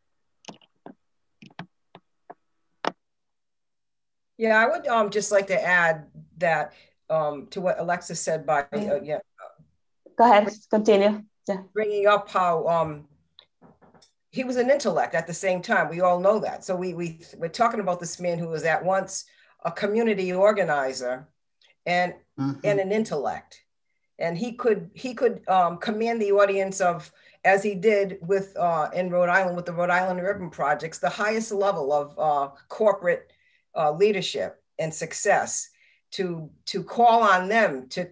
Yeah, I would just like to add that to what Alexis said by, Go ahead, continue. Yeah. Bringing up how he was an intellect at the same time. We all know that. So we're talking about this man who was at once a community organizer and an intellect. And he could command the audience of, as he did with in Rhode Island with the Rhode Island Urban Projects, the highest level of corporate leadership and success, to call on them to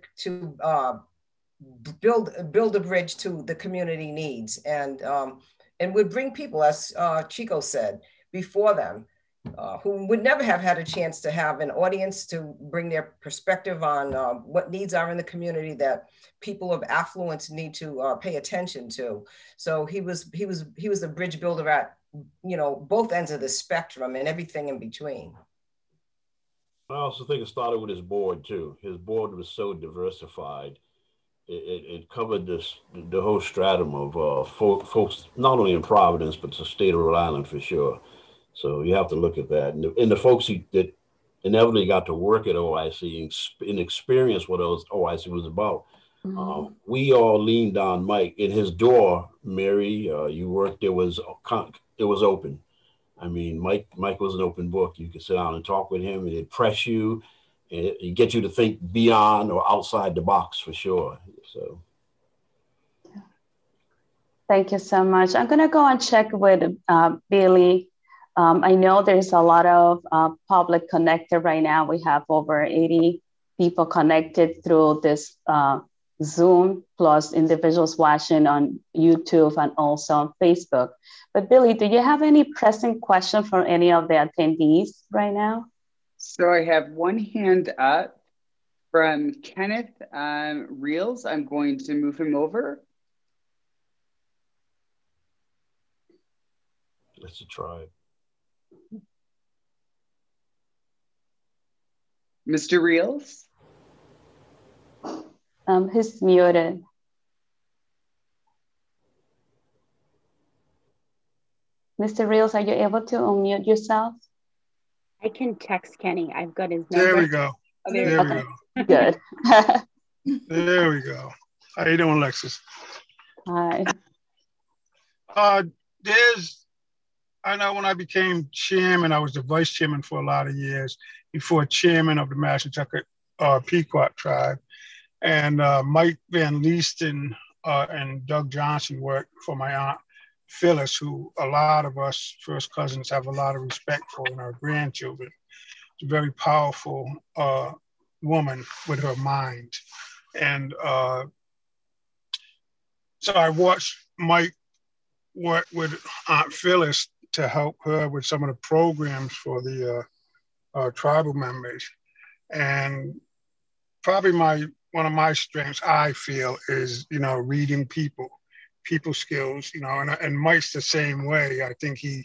build a bridge to the community needs, and would bring people, as Chico said, before them, who would never have had a chance to have an audience to bring their perspective on what needs are in the community that people of affluence need to pay attention to. So he was a bridge builder at both ends of the spectrum and everything in between. I also think it started with his board too. His board was so diversified. It covered the whole stratum of folks, not only in Providence, but the state of Rhode Island for sure. So you have to look at that. And the folks that inevitably got to work at OIC and experience what OIC was about. We all leaned on Mike. In his door, Mary, you worked, it was open. I mean, Mike was an open book. You could sit down and talk with him, and it'd press you, and it get you to think beyond or outside the box for sure. So. Thank you so much. I'm going to go and check with Billy. I know there's a lot of public connected right now. We have over 80 people connected through this Zoom, plus individuals watching on YouTube and also on Facebook. But Billy, do you have any pressing question for any of the attendees right now? So I have one hand up from Kenneth Reels. I'm going to move him over. Let's try it. Mr. Reels? He's muted. Mr. Reels, are you able to unmute yourself? I can text Kenny. I've got his number. There we go. There we go. Good. There we go. How you doing, Alexis? Hi. I know when I became chairman, I was the vice chairman for a lot of years before chairman of the Mashantucket Pequot tribe. And Mike Van Leesten and Doug Johnson worked for my aunt Phyllis, who a lot of us first cousins have a lot of respect for, and our grandchildren. She's a very powerful woman with her mind. And so I watched Mike work with Aunt Phyllis to help her with some of the programs for the tribal members. And probably one of my strengths, I feel, is, reading people skills, and Mike's the same way. I think he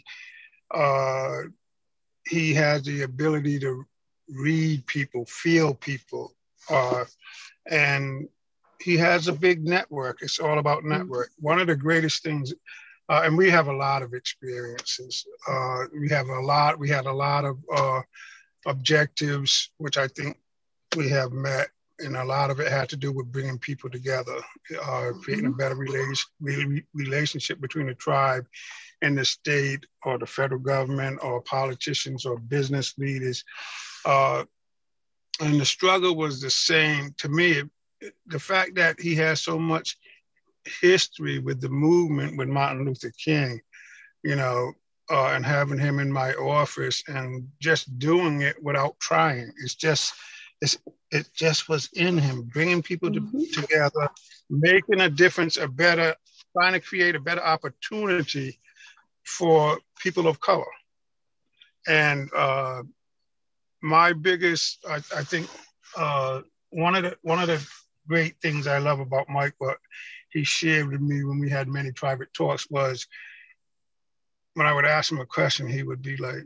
has the ability to read people, feel people, and he has a big network. It's all about network. One of the greatest things, and we have a lot of experiences. We had a lot of objectives, which I think we have met. And a lot of it had to do with bringing people together, creating a better relationship between the tribe and the state or the federal government or politicians or business leaders. And the struggle was the same to me. The fact that he has so much history with the movement with Martin Luther King, and having him in my office and just doing it without trying. It just was in him, bringing people together, making a difference, trying to create a better opportunity for people of color. And my biggest, I think, one of the great things I love about Mike, what he shared with me when we had many private talks, was when I would ask him a question, he would be like,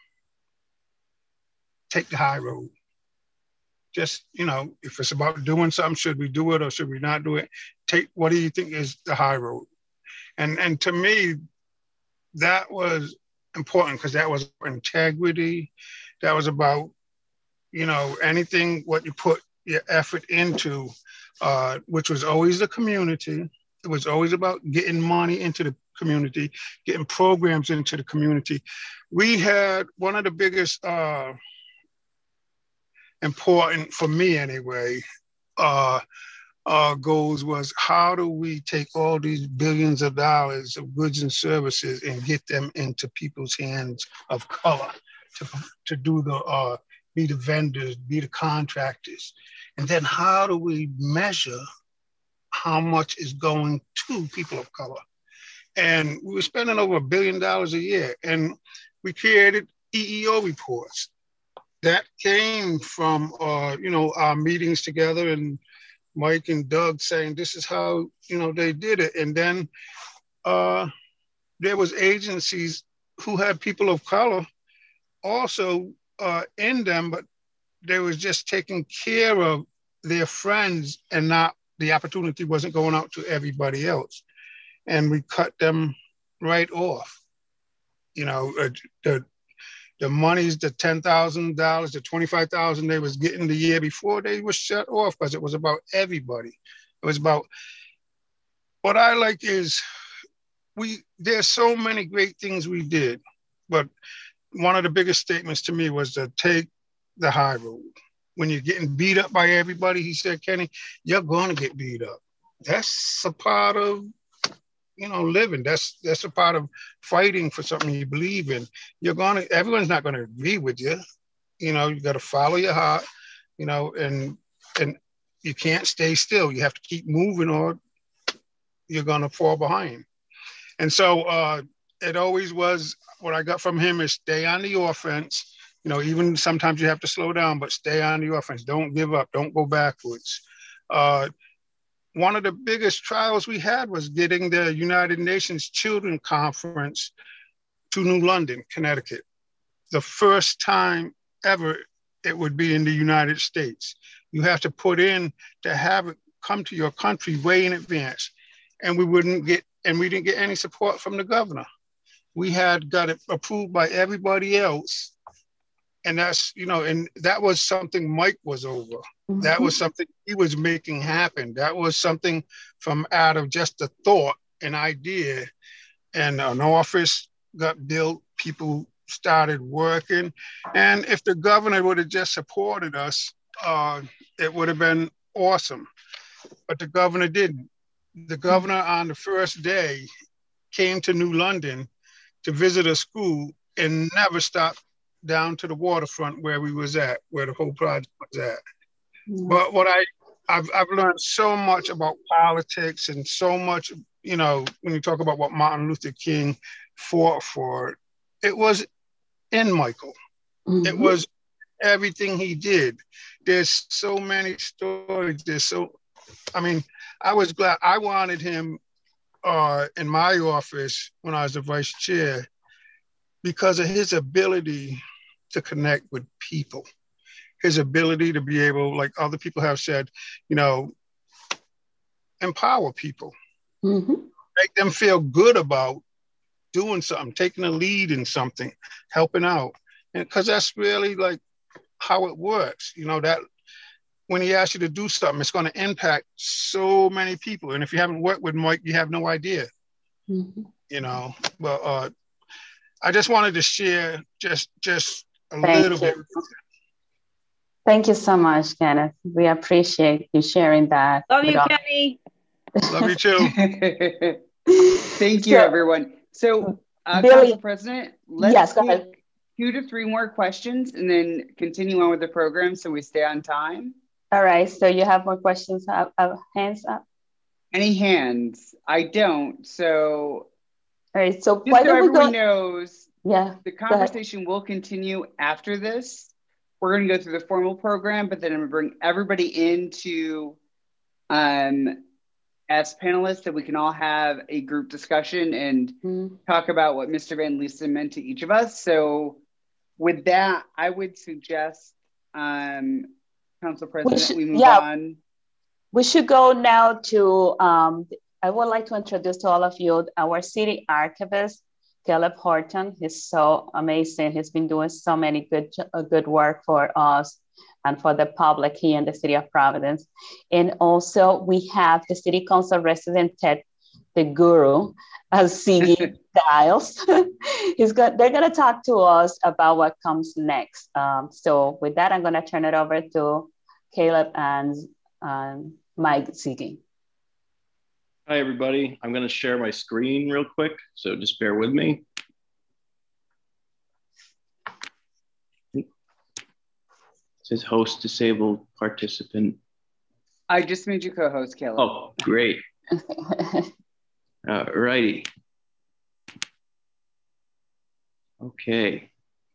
take the high road. Just, if it's about doing something, should we do it or should we not do it? What do you think is the high road? And to me, that was important because that was integrity. That was about, anything what you put your effort into, which was always the community. It was always about getting money into the community, getting programs into the community. We had one of the biggest, important for me anyway, goals was how do we take all these billions of dollars of goods and services and get them into people's hands of color to do be the vendors, be the contractors. And then how do we measure how much is going to people of color? And we were spending over $1 billion a year, and we created EEO reports. That came from, our meetings together and Mike and Doug saying, this is how, they did it. And then there was agencies who had people of color also in them, but they was just taking care of their friends and not, the opportunity wasn't going out to everybody else. And we cut them right off. The monies, the $10,000, the $25,000 they was getting the year before, they was shut off because it was about everybody. It was about, what I like is, there's so many great things we did. but one of the biggest statements to me was to take the high road. When you're getting beat up by everybody, he said, Kenny, you're going to get beat up. That's a part of, living. That's a part of fighting for something you believe in. Everyone's not going to agree with you. You got to follow your heart, and you can't stay still. You have to keep moving or you're going to fall behind. And so it always was, what I got from him is stay on the offense. Even sometimes you have to slow down, but stay on the offense. Don't give up. Don't go backwards. One of the biggest trials we had was getting the United Nations Children Conference to New London, Connecticut. The first time ever it would be in the United States. You have to put in to have it come to your country way in advance. And we didn't get any support from the governor. We had got it approved by everybody else. And that's, and that was something Mike was over. Mm-hmm. That was something he was making happen. That was something from out of just a thought, an idea, and an office got built, people started working. And if the governor would have just supported us, it would have been awesome. But the governor didn't. The governor on the first day came to New London to visit a school and never stopped down to the waterfront where we was at, where the whole project was at. Mm-hmm. But what I've learned so much about politics and so much, when you talk about what Martin Luther King fought for, it was in Michael. Mm-hmm. It was everything he did. There's so many stories. I was glad. I wanted him in my office when I was the vice chair because of his ability to connect with people, his ability to be able, like other people have said, empower people, mm-hmm. make them feel good about doing something, taking a lead in something, helping out. And because that's really like how it works, that when he asks you to do something, it's going to impact so many people. And if you haven't worked with Mike, you have no idea, mm-hmm. But I just wanted to share just a little bit. Thank you so much, Kenneth. We appreciate you sharing that. Love you, Kenny. Love you too. Thank you, everyone. So, Council President, let's take 2 to 3 more questions and then continue on with the program so we stay on time. All right. So you have more questions? Hands up? Any hands? I don't. So, all right. So just so everyone knows, the conversation will continue after this. We're going to go through the formal program, but then I'm going to bring everybody into as panelists so we can all have a group discussion and talk about what Mr. Van Leesten meant to each of us. So with that, I would suggest, Council President, we move on. We should go now to, I would like to introduce to all of you our city archivist, Caleb Horton. He's so amazing. He's been doing so many good work for us and for the public here in the city of Providence. And also we have the city council resident, Ted, the guru, Ziggy Giles. They're gonna talk to us about what comes next. So with that, I'm gonna turn it over to Caleb and Mike Ziggy. Hi, everybody. I'm gonna share my screen real quick, so just bear with me. It says host disabled participant. I just made you co-host, Caleb. Oh, great. All righty. Okay.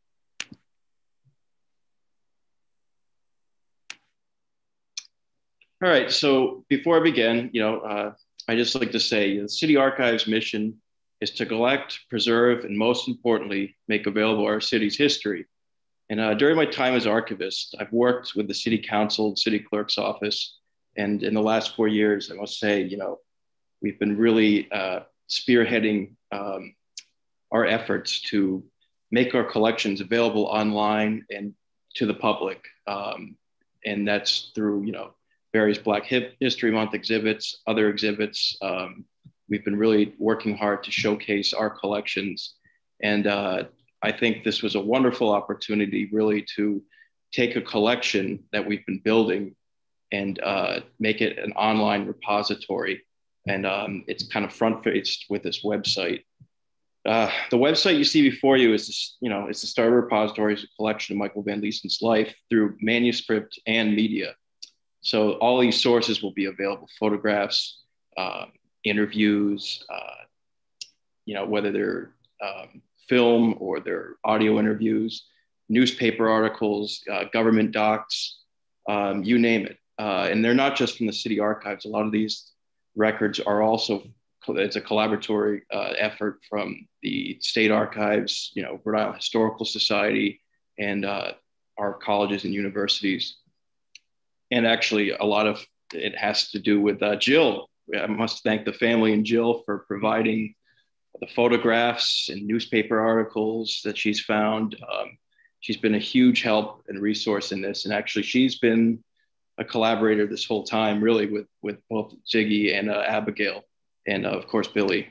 All right, so before I begin, I just like to say the City Archives' mission is to collect, preserve, and most importantly, make available our city's history. And during my time as archivist, I've worked with the City Council, City Clerk's office, and in the last 4 years, I must say, we've been really spearheading our efforts to make our collections available online and to the public. And that's through, various Black History Month exhibits, other exhibits. We've been really working hard to showcase our collections. And I think this was a wonderful opportunity really to take a collection that we've been building and make it an online repository. And it's kind of front-faced with this website. The website you see before you is, this, it's the starter repository. It's a collection of Michael Van Leesten's life through manuscript and media. So all these sources will be available: photographs, interviews, whether they're film or they're audio interviews, newspaper articles, government docs, you name it. And they're not just from the city archives. A lot of these records are also, it's a collaboratory effort from the state archives, Rhode Island Historical Society, and our colleges and universities. And actually, a lot of it has to do with Jill. I must thank the family and Jill for providing the photographs and newspaper articles that she's found. She's been a huge help and resource in this. And actually, she's been a collaborator this whole time, really, with both Ziggy and Abigail, and of course, Billy.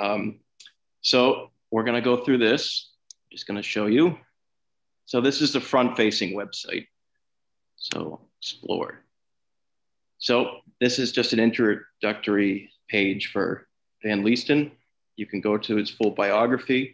So we're going to go through this. Just going to show you. So this is the front-facing website. So explore. So this is just an introductory page for Van Leesten. You can go to his full biography.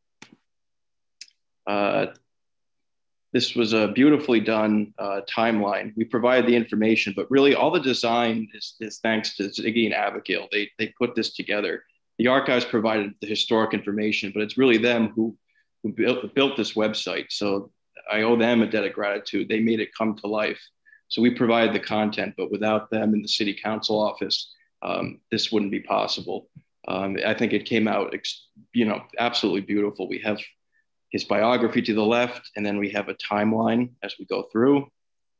This was a beautifully done timeline. We provided the information, but really all the design is thanks to Ziggy and Abigail. They put this together. The archives provided the historic information, but it's really them who built this website. So I owe them a debt of gratitude. They made it come to life. So we provided the content, but without them in the city council office, this wouldn't be possible. I think it came out, absolutely beautiful. We have his biography to the left, and then we have a timeline as we go through,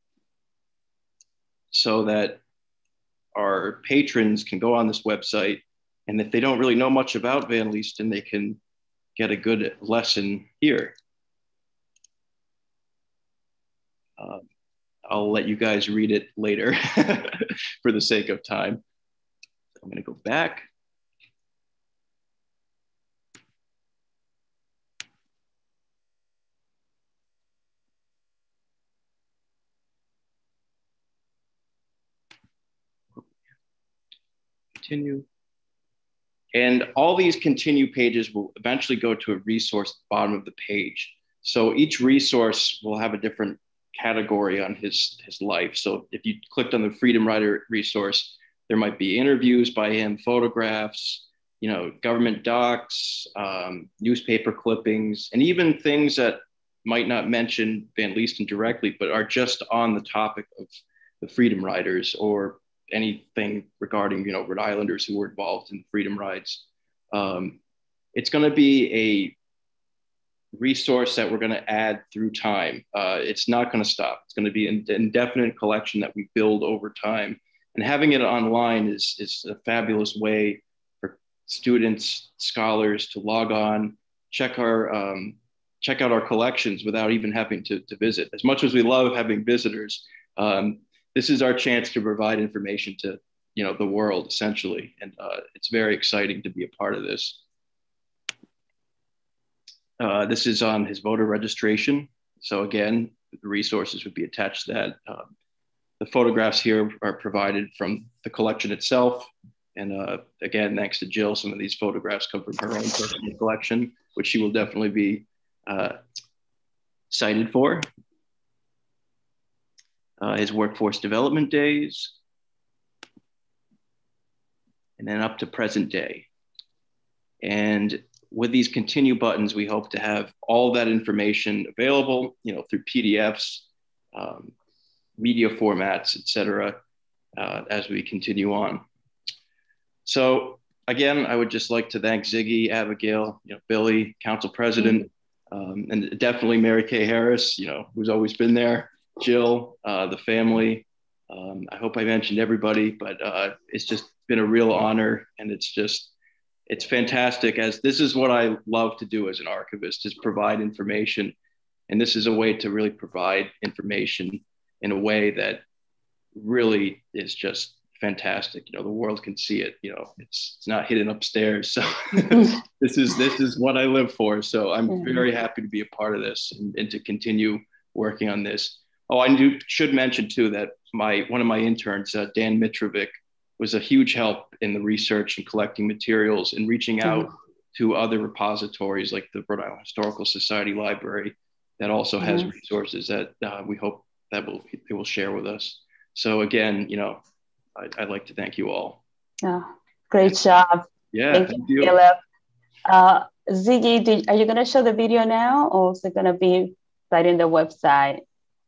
so that our patrons can go on this website, and if they don't really know much about Van Leesten, they can get a good lesson here. I'll let you guys read it later for the sake of time. I'm going to go back. Continue. And all these continue pages will eventually go to a resource at the bottom of the page. So each resource will have a different category on his life. So if you clicked on the Freedom Rider resource, there might be interviews by him, photographs, government docs, newspaper clippings, and even things that might not mention Van Leesten directly, but are just on the topic of the Freedom Riders, or anything regarding, Rhode Islanders who were involved in freedom rides. It's going to be a resource that we're going to add through time. It's not going to stop. It's going to be an indefinite collection that we build over time. And having it online is a fabulous way for students, scholars to log on, check out our collections without even having to visit. As much as we love having visitors, this is our chance to provide information to, the world, essentially. And it's very exciting to be a part of this. This is on his voter registration. So again, the resources would be attached to that. The photographs here are provided from the collection itself. And again, thanks to Jill, some of these photographs come from her own personal collection, which she will definitely be cited for. His workforce development days, and then up to present day. And with these continue buttons, we hope to have all that information available, through PDFs, media formats, etc., as we continue on. So again, I would just like to thank Ziggy, Abigail, Billy, Council President, and definitely Mary Kay Harris, who's always been there, Jill, the family. I hope I mentioned everybody, but it's just been a real honor, and it's fantastic, as this is what I love to do as an archivist, is provide information. And this is a way to really provide information in a way that really is just fantastic. You know, the world can see it. You know, it's not hidden upstairs. So this is what I live for. So I'm very happy to be a part of this and to continue working on this. Oh, should mention too that one of my interns, Dan Mitrovic, was a huge help in the research and collecting materials and reaching out to other repositories like the Rhode Island Historical Society Library that also has resources that we hope that they will share with us. So again, you know, I'd like to thank you all. Great job. Yeah, thank you, Caleb. Ziggy, are you going to show the video now, or is it going to be right in the website?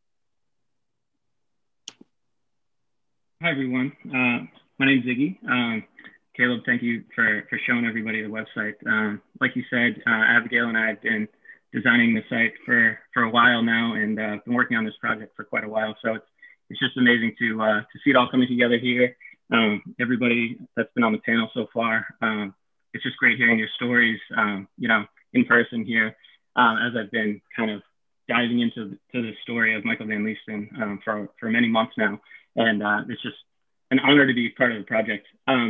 Hi, everyone. My name's Ziggy. Caleb, thank you for showing everybody the website. Like you said, Abigail and I have been designing the site for a while now, and been working on this project for quite a while. So it's just amazing to see it all coming together here. Everybody that's been on the panel so far, it's just great hearing your stories, you know, in person here, as I've been kind of diving into the story of Michael Van Leesten for many months now. And it's just an honor to be part of the project.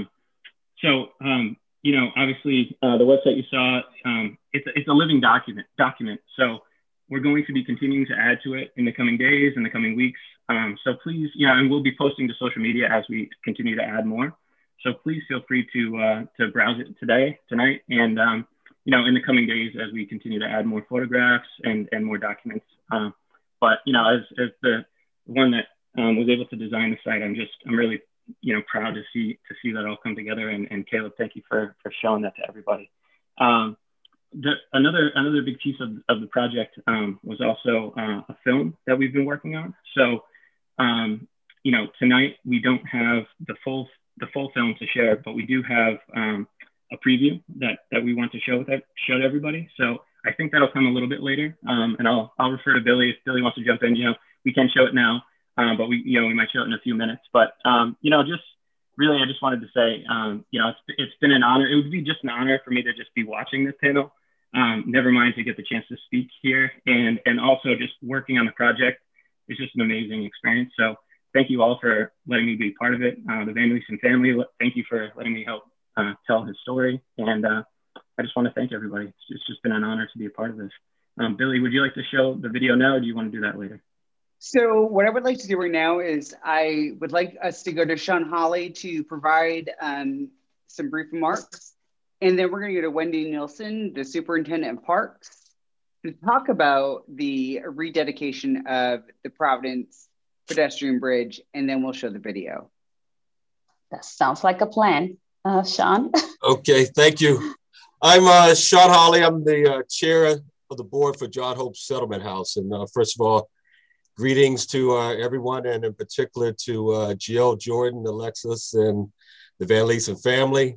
You know, obviously the website you saw, it's a living document. So we're going to be continuing to add to it in the coming days and the coming weeks. So please, you know, and we'll be posting to social media as we continue to add more. So please feel free to browse it tonight, and you know, in the coming days as we continue to add more photographs and more documents. But you know, as the one that was able to design the site, I'm really, you know, proud to see that all come together. And Caleb, thank you for showing that to everybody. Another big piece of the project was also a film that we've been working on. So, you know, tonight we don't have the full film to share, but we do have a preview that we want to show to everybody. So I think that'll come a little bit later. And I'll refer to Billy if Billy wants to jump in. You know, we can show it now. But we might show it in a few minutes. But you know, just really, I just wanted to say, you know, it's been an honor. It would be just an honor for me to just be watching this panel. Never mind to get the chance to speak here, and also just working on the project is just an amazing experience. So thank you all for letting me be part of it. The Van Leesten family, thank you for letting me help tell his story. And I just want to thank everybody. It's just been an honor to be a part of this. Billy, would you like to show the video now, or do you want to do that later? So what I would like to do right now is I would like us to go to Sean Hawley to provide some brief remarks. And then we're going to go to Wendy Nielsen, the superintendent of parks, to talk about the rededication of the Providence pedestrian bridge. And then we'll show the video. That sounds like a plan. Sean? Okay, thank you. I'm Sean Hawley. I'm the chair of the board for John Hope Settlement House. And first of all, greetings to everyone, and in particular to Jill, Jordan, Alexis, and the Van Leesten family.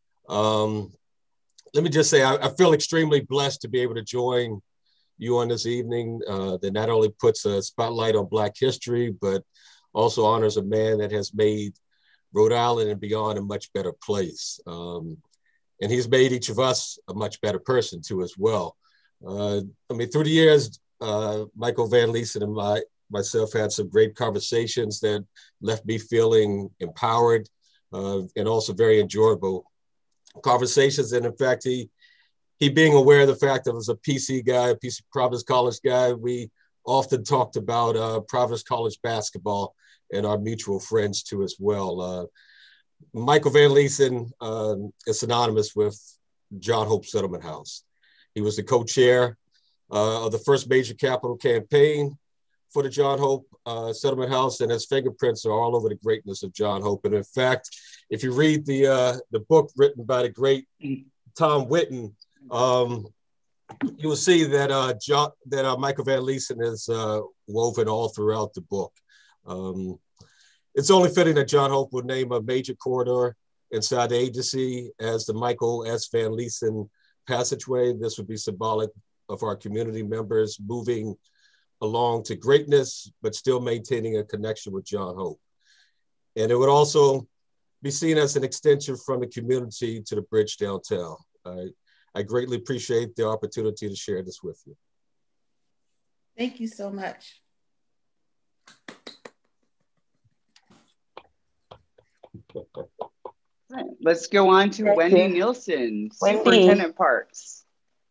Let me just say, I feel extremely blessed to be able to join you on this evening that not only puts a spotlight on Black history, but also honors a man that has made Rhode Island and beyond a much better place. And he's made each of us a much better person too as well. I mean, through the years, Michael Van Leesten and myself had some great conversations that left me feeling empowered and also very enjoyable conversations. And in fact, he being aware of the fact that I was a PC guy, a PC Providence College guy, we often talked about Providence College basketball and our mutual friends too as well. Michael Van Leesten is synonymous with John Hope Settlement House. He was the co-chair of the first major capital campaign for the John Hope Settlement House, and his fingerprints are all over the greatness of John Hope. And in fact, if you read the book written by the great Tom Whitten, you will see that Michael Van Leesten is woven all throughout the book. It's only fitting that John Hope would name a major corridor inside the agency as the Michael S. Van Leesten passageway. This would be symbolic of our community members moving along to greatness, but still maintaining a connection with John Hope. And it would also be seen as an extension from the community to the bridge downtown. I greatly appreciate the opportunity to share this with you. Thank you so much. Let's go on to Thank Wendy you. Nielsen, Wendy. Superintendent Parks.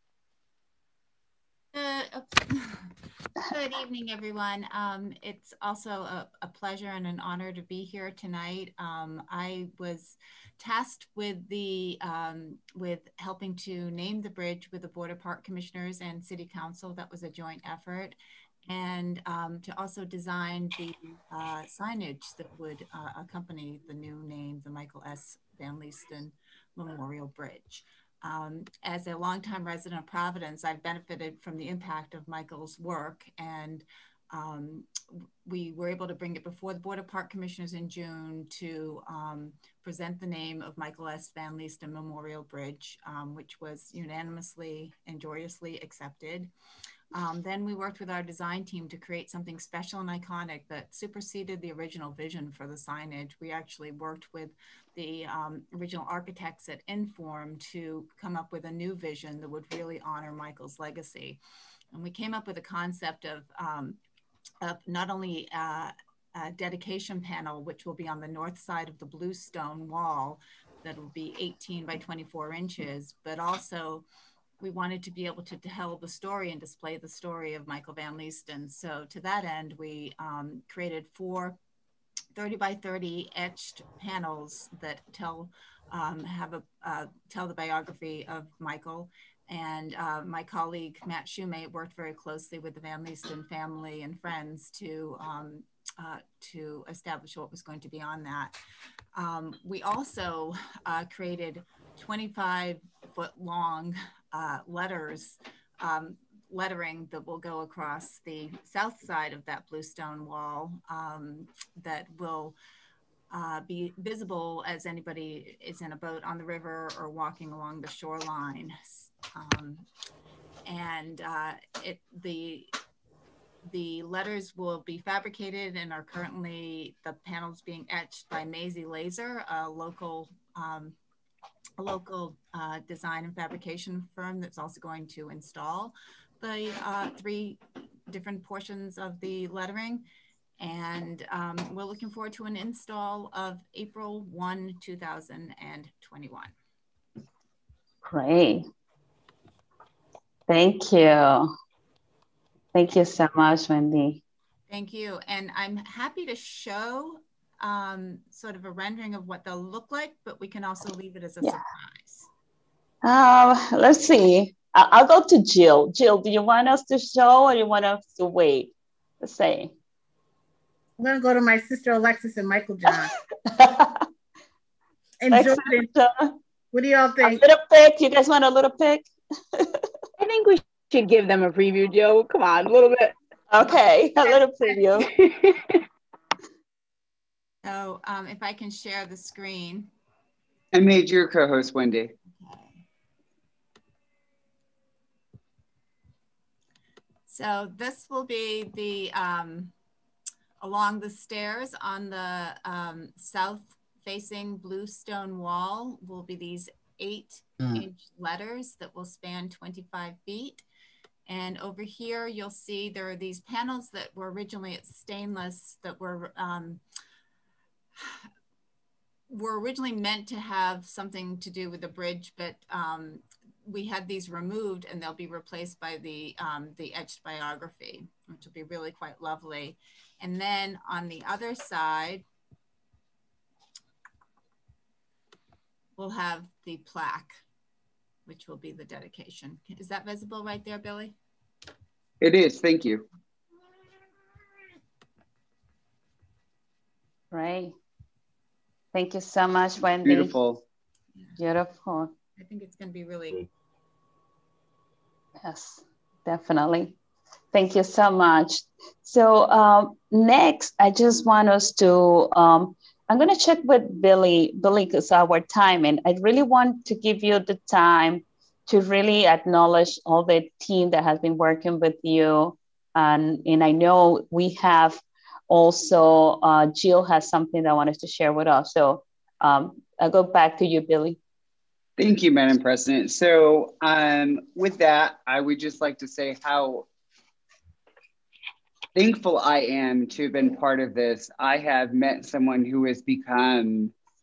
Good evening, everyone. It's also a pleasure and an honor to be here tonight. I was tasked with with helping to name the bridge with the Board of Park Commissioners and City Council. That was a joint effort. And to also design the signage that would accompany the new name, the Michael S. Van Leesten Memorial Bridge. As a longtime resident of Providence, I've benefited from the impact of Michael's work, and we were able to bring it before the Board of Park Commissioners in June to present the name of Michael S. Van Leesten Memorial Bridge, which was unanimously and joyously accepted. Then we worked with our design team to create something special and iconic that superseded the original vision for the signage. We actually worked with the original architects at Inform to come up with a new vision that would really honor Michael's legacy. And we came up with a concept of not only a dedication panel, which will be on the north side of the blue stone wall, that will be 18 by 24 inches, but also we wanted to be able to tell the story and display the story of Michael Van Leesten. So to that end, we created 4 30 by 30 etched panels that tell the biography of Michael. And my colleague, Matt Shumate, worked very closely with the Van Leesten family and friends to establish what was going to be on that. We also created 25-foot long lettering that will go across the south side of that bluestone wall that will be visible as anybody is in a boat on the river or walking along the shoreline. The letters will be fabricated and are currently the panels being etched by Maisie Laser, a local design and fabrication firm that's also going to install the 3 different portions of the lettering. And we're looking forward to an install of April 1, 2021. Great. Thank you. Thank you so much, Wendy. Thank you. And I'm happy to show sort of a rendering of what they'll look like, but we can also leave it as a surprise. Let's see. I'll go to Jill. Jill, do you want us to show or you want us to wait? Let's see. I'm going to go to my sister Alexis and Michael John. And Jordan, what do y'all think? A little pic. You guys want a little pic? I think we should give them a preview, Joe. Come on, a little bit. Okay, a little preview. So if I can share the screen. I made your co-host, Wendy. Okay. So this will be the, along the stairs on the south-facing bluestone wall will be these 8-inch letters that will span 25 feet. And over here, you'll see there are these panels that were originally stainless that were originally meant to have something to do with the bridge, but we had these removed and they'll be replaced by the etched biography, which will be really quite lovely. And then on the other side, we'll have the plaque, which will be the dedication. Is that visible right there, Billy? It is, thank you. Right. Thank you so much, Wendy. Beautiful. Beautiful. I think it's going to be really. Yes, definitely. Thank you so much. So next, I just want us to, I'm going to check with Billy because our time, and I really want to give you the time to really acknowledge all the team that has been working with you. And I know we have also, Jill has something that I wanted to share with us. So I'll go back to you, Billy. Thank you, Madam President. So with that, I would just like to say how thankful I am to have been part of this. I have met someone who has become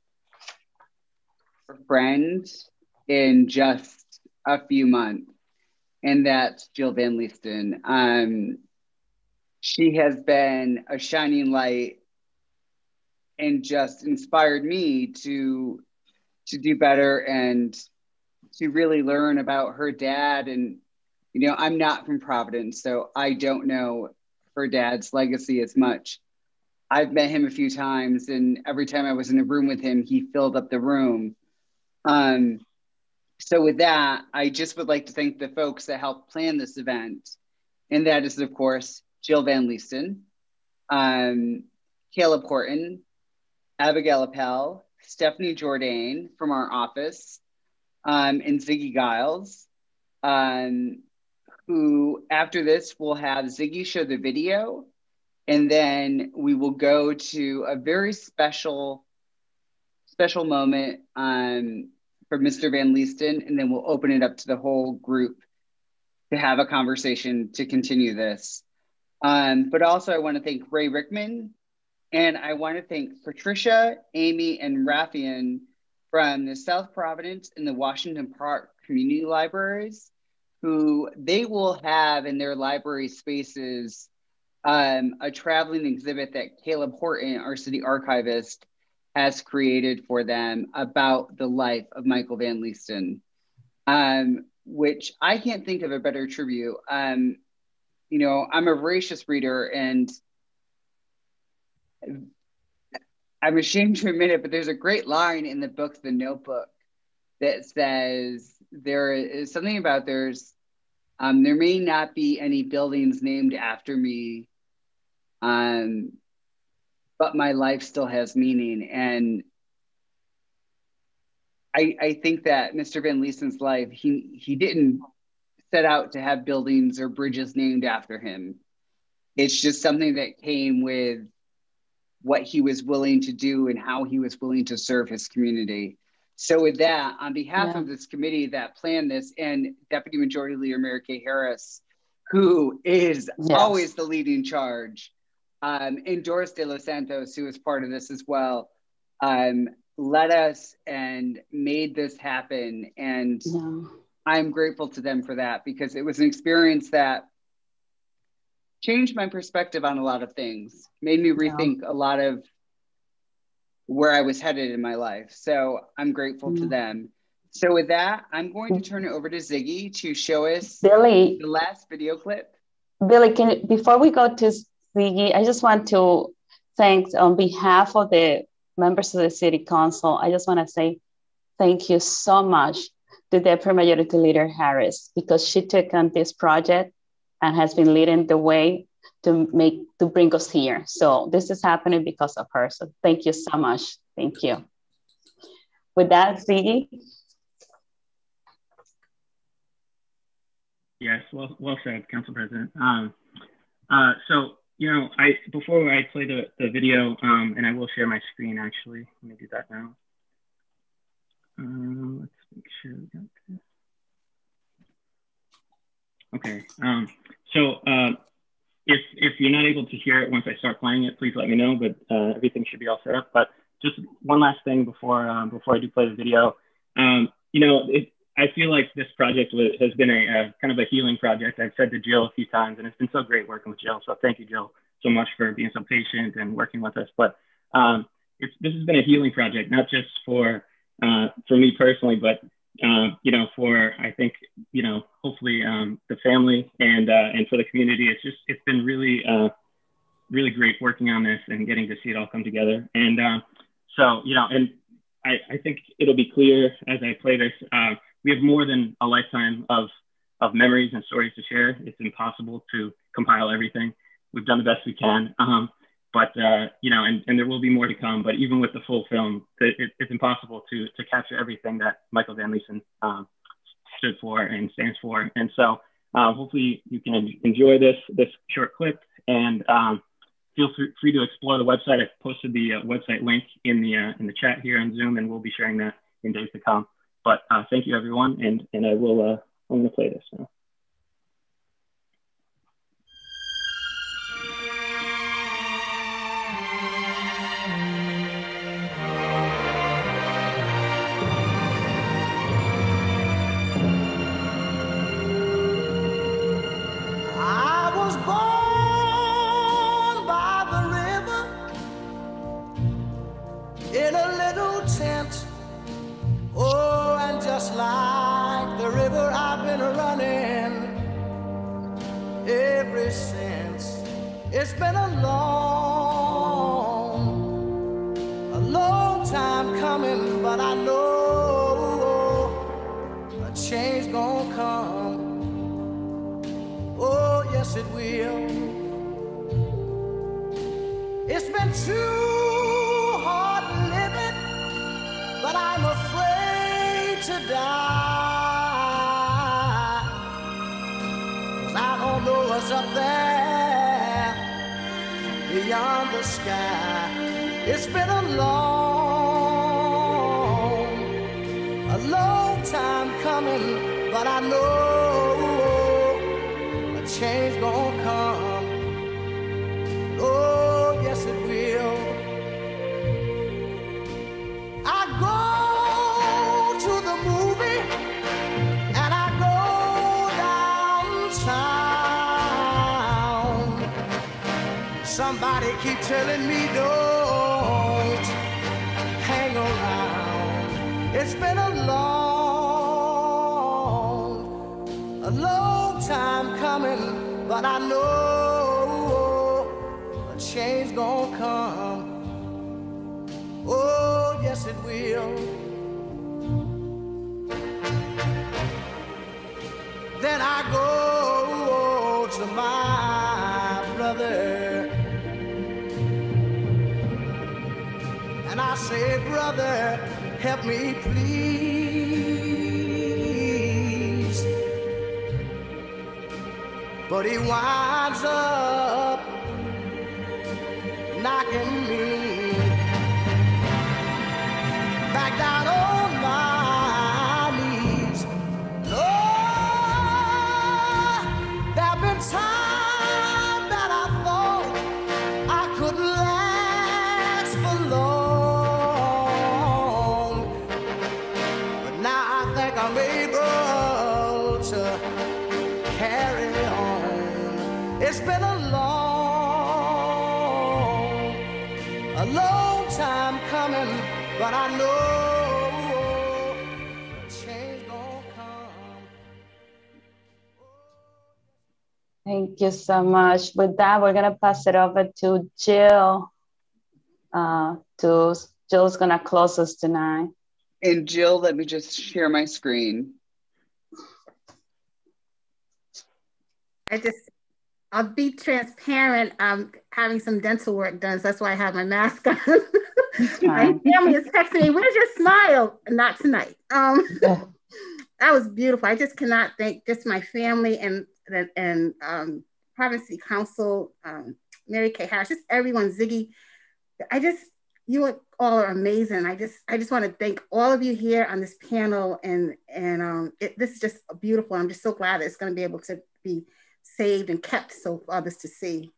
friend in just a few months, and that's Jill Van Leesten. She has been a shining light and just inspired me to do better and to really learn about her dad. And, you know, I'm not from Providence, so I don't know her dad's legacy as much. I've met him a few times, and every time I was in a room with him, he filled up the room. So with that, I just would like to thank the folks that helped plan this event. And that is, of course, Jill Van Leesten, Caleb Horton, Abigail Appel, Stephanie Jourdain from our office, and Ziggy Giles, who after this will have Ziggy show the video, and then we will go to a very special moment for Mr. Van Leesten, and then we'll open it up to the whole group to have a conversation to continue this. But also I want to thank Ray Rickman, and I want to thank Patricia, Amy, and Raffian from the South Providence and the Washington Park Community Libraries, who they will have in their library spaces a traveling exhibit that Caleb Horton, our city archivist, has created for them about the life of Michael Van Leesten, which I can't think of a better tribute. You know, I'm a voracious reader, and I'm ashamed to admit it, but there's a great line in the book, The Notebook, that says there is something about there may not be any buildings named after me, but my life still has meaning. And I think that Mr. Van Leesten's life, he didn't set out to have buildings or bridges named after him. It's just something that came with what he was willing to do and how he was willing to serve his community. So with that, on behalf of this committee that planned this, and Deputy Majority Leader Mary Kay Harris, who is always the leading charge, and Doris de los Santos, who is part of this as well, led us and made this happen. And I'm grateful to them for that, because it was an experience that changed my perspective on a lot of things, made me rethink a lot of where I was headed in my life. So I'm grateful to them. So with that, I'm going to turn it over to Ziggy to show us the last video clip. Billy, before we go to Ziggy, I just want to thank, on behalf of the members of the City Council, I just want to say thank you so much to Deputy Majority Leader Harris, because she took on this project and has been leading the way to bring us here. So this is happening because of her. So thank you so much. Thank you. With that, Ziggy. Yes, well said, Council President. So, you know, before I play the video, and I will share my screen actually. Let me do that now. Let's make sure we got this. Okay, if you're not able to hear it once I start playing it, please let me know, but everything should be all set up. But just one last thing before I do play the video. You know, I feel like this project has been a kind of a healing project. I've said to Jill a few times, and it's been so great working with Jill. So thank you, Jill, so much for being so patient and working with us. But this has been a healing project, not just for me personally, but you know, for, I think, you know, hopefully the family and for the community. It's been really, really great working on this and getting to see it all come together. And so, you know, and I think it'll be clear as I play this, we have more than a lifetime of memories and stories to share. It's impossible to compile everything. We've done the best we can. But, you know, and there will be more to come, but even with the full film, it's impossible to capture everything that Michael Van Leesten stood for and stands for. And so hopefully you can enjoy this short clip, and feel free to explore the website. I've posted the website link in the chat here on Zoom, and we'll be sharing that in days to come. But thank you, everyone, and I will, I'm gonna play this now. ever since. It's been a long time coming, but I know a change gonna come. Oh, yes it will. It's been too hard living, but I'm afraid to die. 'Cause I don't know what's up there beyond the sky. It's been a long time coming, but I know a change gonna come. Oh, yes it will. I go to the movie and I go downtown. Somebody keep telling me don't hang around. It's been a long time coming, but I know a change gonna come. Oh, yes it will. Then I go to my brother and I say, brother, help me please. But he winds up knocking me back down on my knees. Lord, there've been times that I thought I couldn't last for long, but now I think I'm able to carry on. It's been a long time coming, but I know a change gonna come. Thank you so much. With that, we're gonna pass it over to Jill. Jill's gonna close us tonight. And Jill, let me just share my screen. I'll be transparent. I'm having some dental work done, so that's why I have my mask on. My family is texting me, where's your smile? Not tonight. That was beautiful. I just cannot thank just my family and Providence City Council, Mary Kay Harris, just everyone, Ziggy. You all are amazing. I just want to thank all of you here on this panel, and this is just beautiful. I'm just so glad that it's going to be able to be saved and kept so for others to see.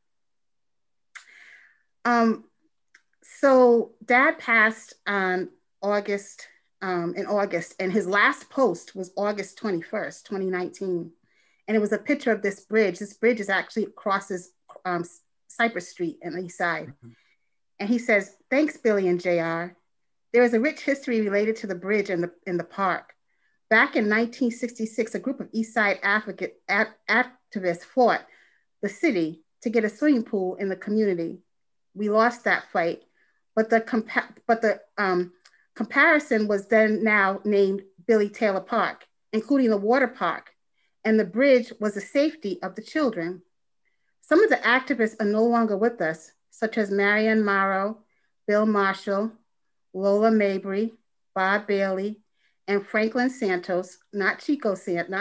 So Dad passed on August, in August, and his last post was August 21st, 2019. And it was a picture of this bridge. This bridge is actually crosses Cypress Street on the east side. And he says, thanks, Billy and JR. There is a rich history related to the bridge in the park. Back in 1966, a group of East Side activists fought the city to get a swimming pool in the community. We lost that fight, but the comparison was then now named Billy Taylor Park, including the water park, and the bridge was the safety of the children. Some of the activists are no longer with us, such as Marianne Morrow, Bill Marshall, Lola Mabry, Bob Bailey, and Franklin Santos, not Chico.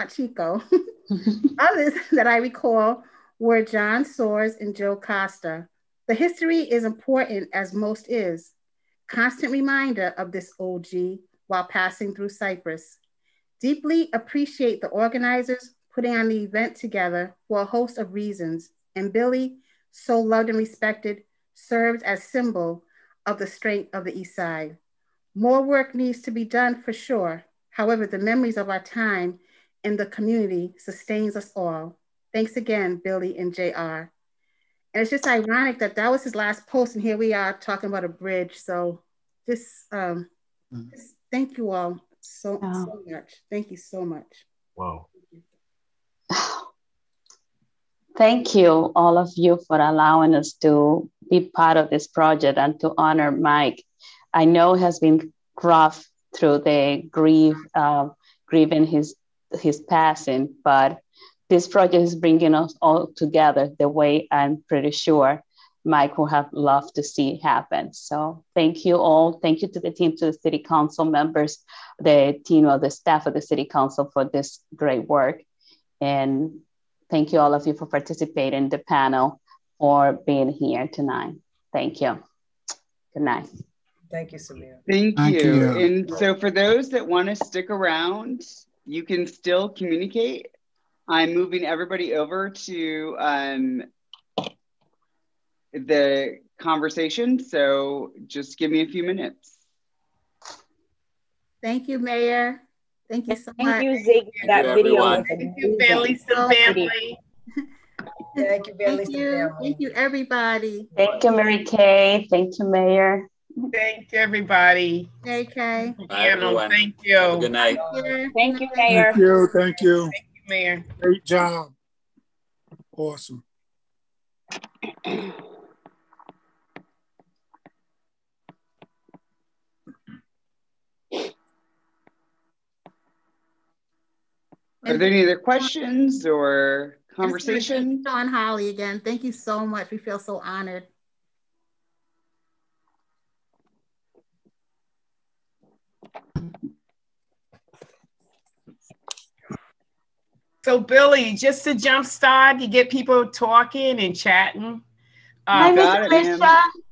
Others that I recall were John Soares and Joe Costa. The history is important, as most is. Constant reminder of this OG while passing through Cyprus. Deeply appreciate the organizers putting on the event together for a host of reasons. And Billy, so loved and respected, served as symbol of the strength of the East Side. More work needs to be done for sure. However, the memories of our time in the community sustains us all. Thanks again, Billy and JR. And it's just ironic that that was his last post, and here we are talking about a bridge. So just thank you all so much. Thank you so much. Wow. thank you, all of you, for allowing us to be part of this project and to honor Mike. I know it has been rough through the grieving his passing, but this project is bringing us all together the way I'm pretty sure Mike would have loved to see happen. So thank you all. Thank you to the team, to the city council members, the team of the staff of the city council for this great work. And thank you all of you for participating in the panel, for being here tonight. Thank you. Good night. Thank you, Sabina. Thank you. And so for those that want to stick around, you can still communicate. I'm moving everybody over to the conversation. So just give me a few minutes. Thank you, Mayor. Thank you so much. Thank you, Zig. That video was Thank you, Leesten family. Thank you, Thank you. Thank you, everybody. Thank you, Mary Kay. Thank you, Mayor. Thank you, everybody. Mary Kay. Bye, everyone. Thank you. Have a good night. Thank you, Mayor. Thank you. Thank you. Thank you, Mayor. Great job. Awesome. Are there any other questions or conversation? Sean Holly again. Thank you so much. We feel so honored. So Billy, just to jumpstart, you get people talking and chatting. Hi, Miss Alicia.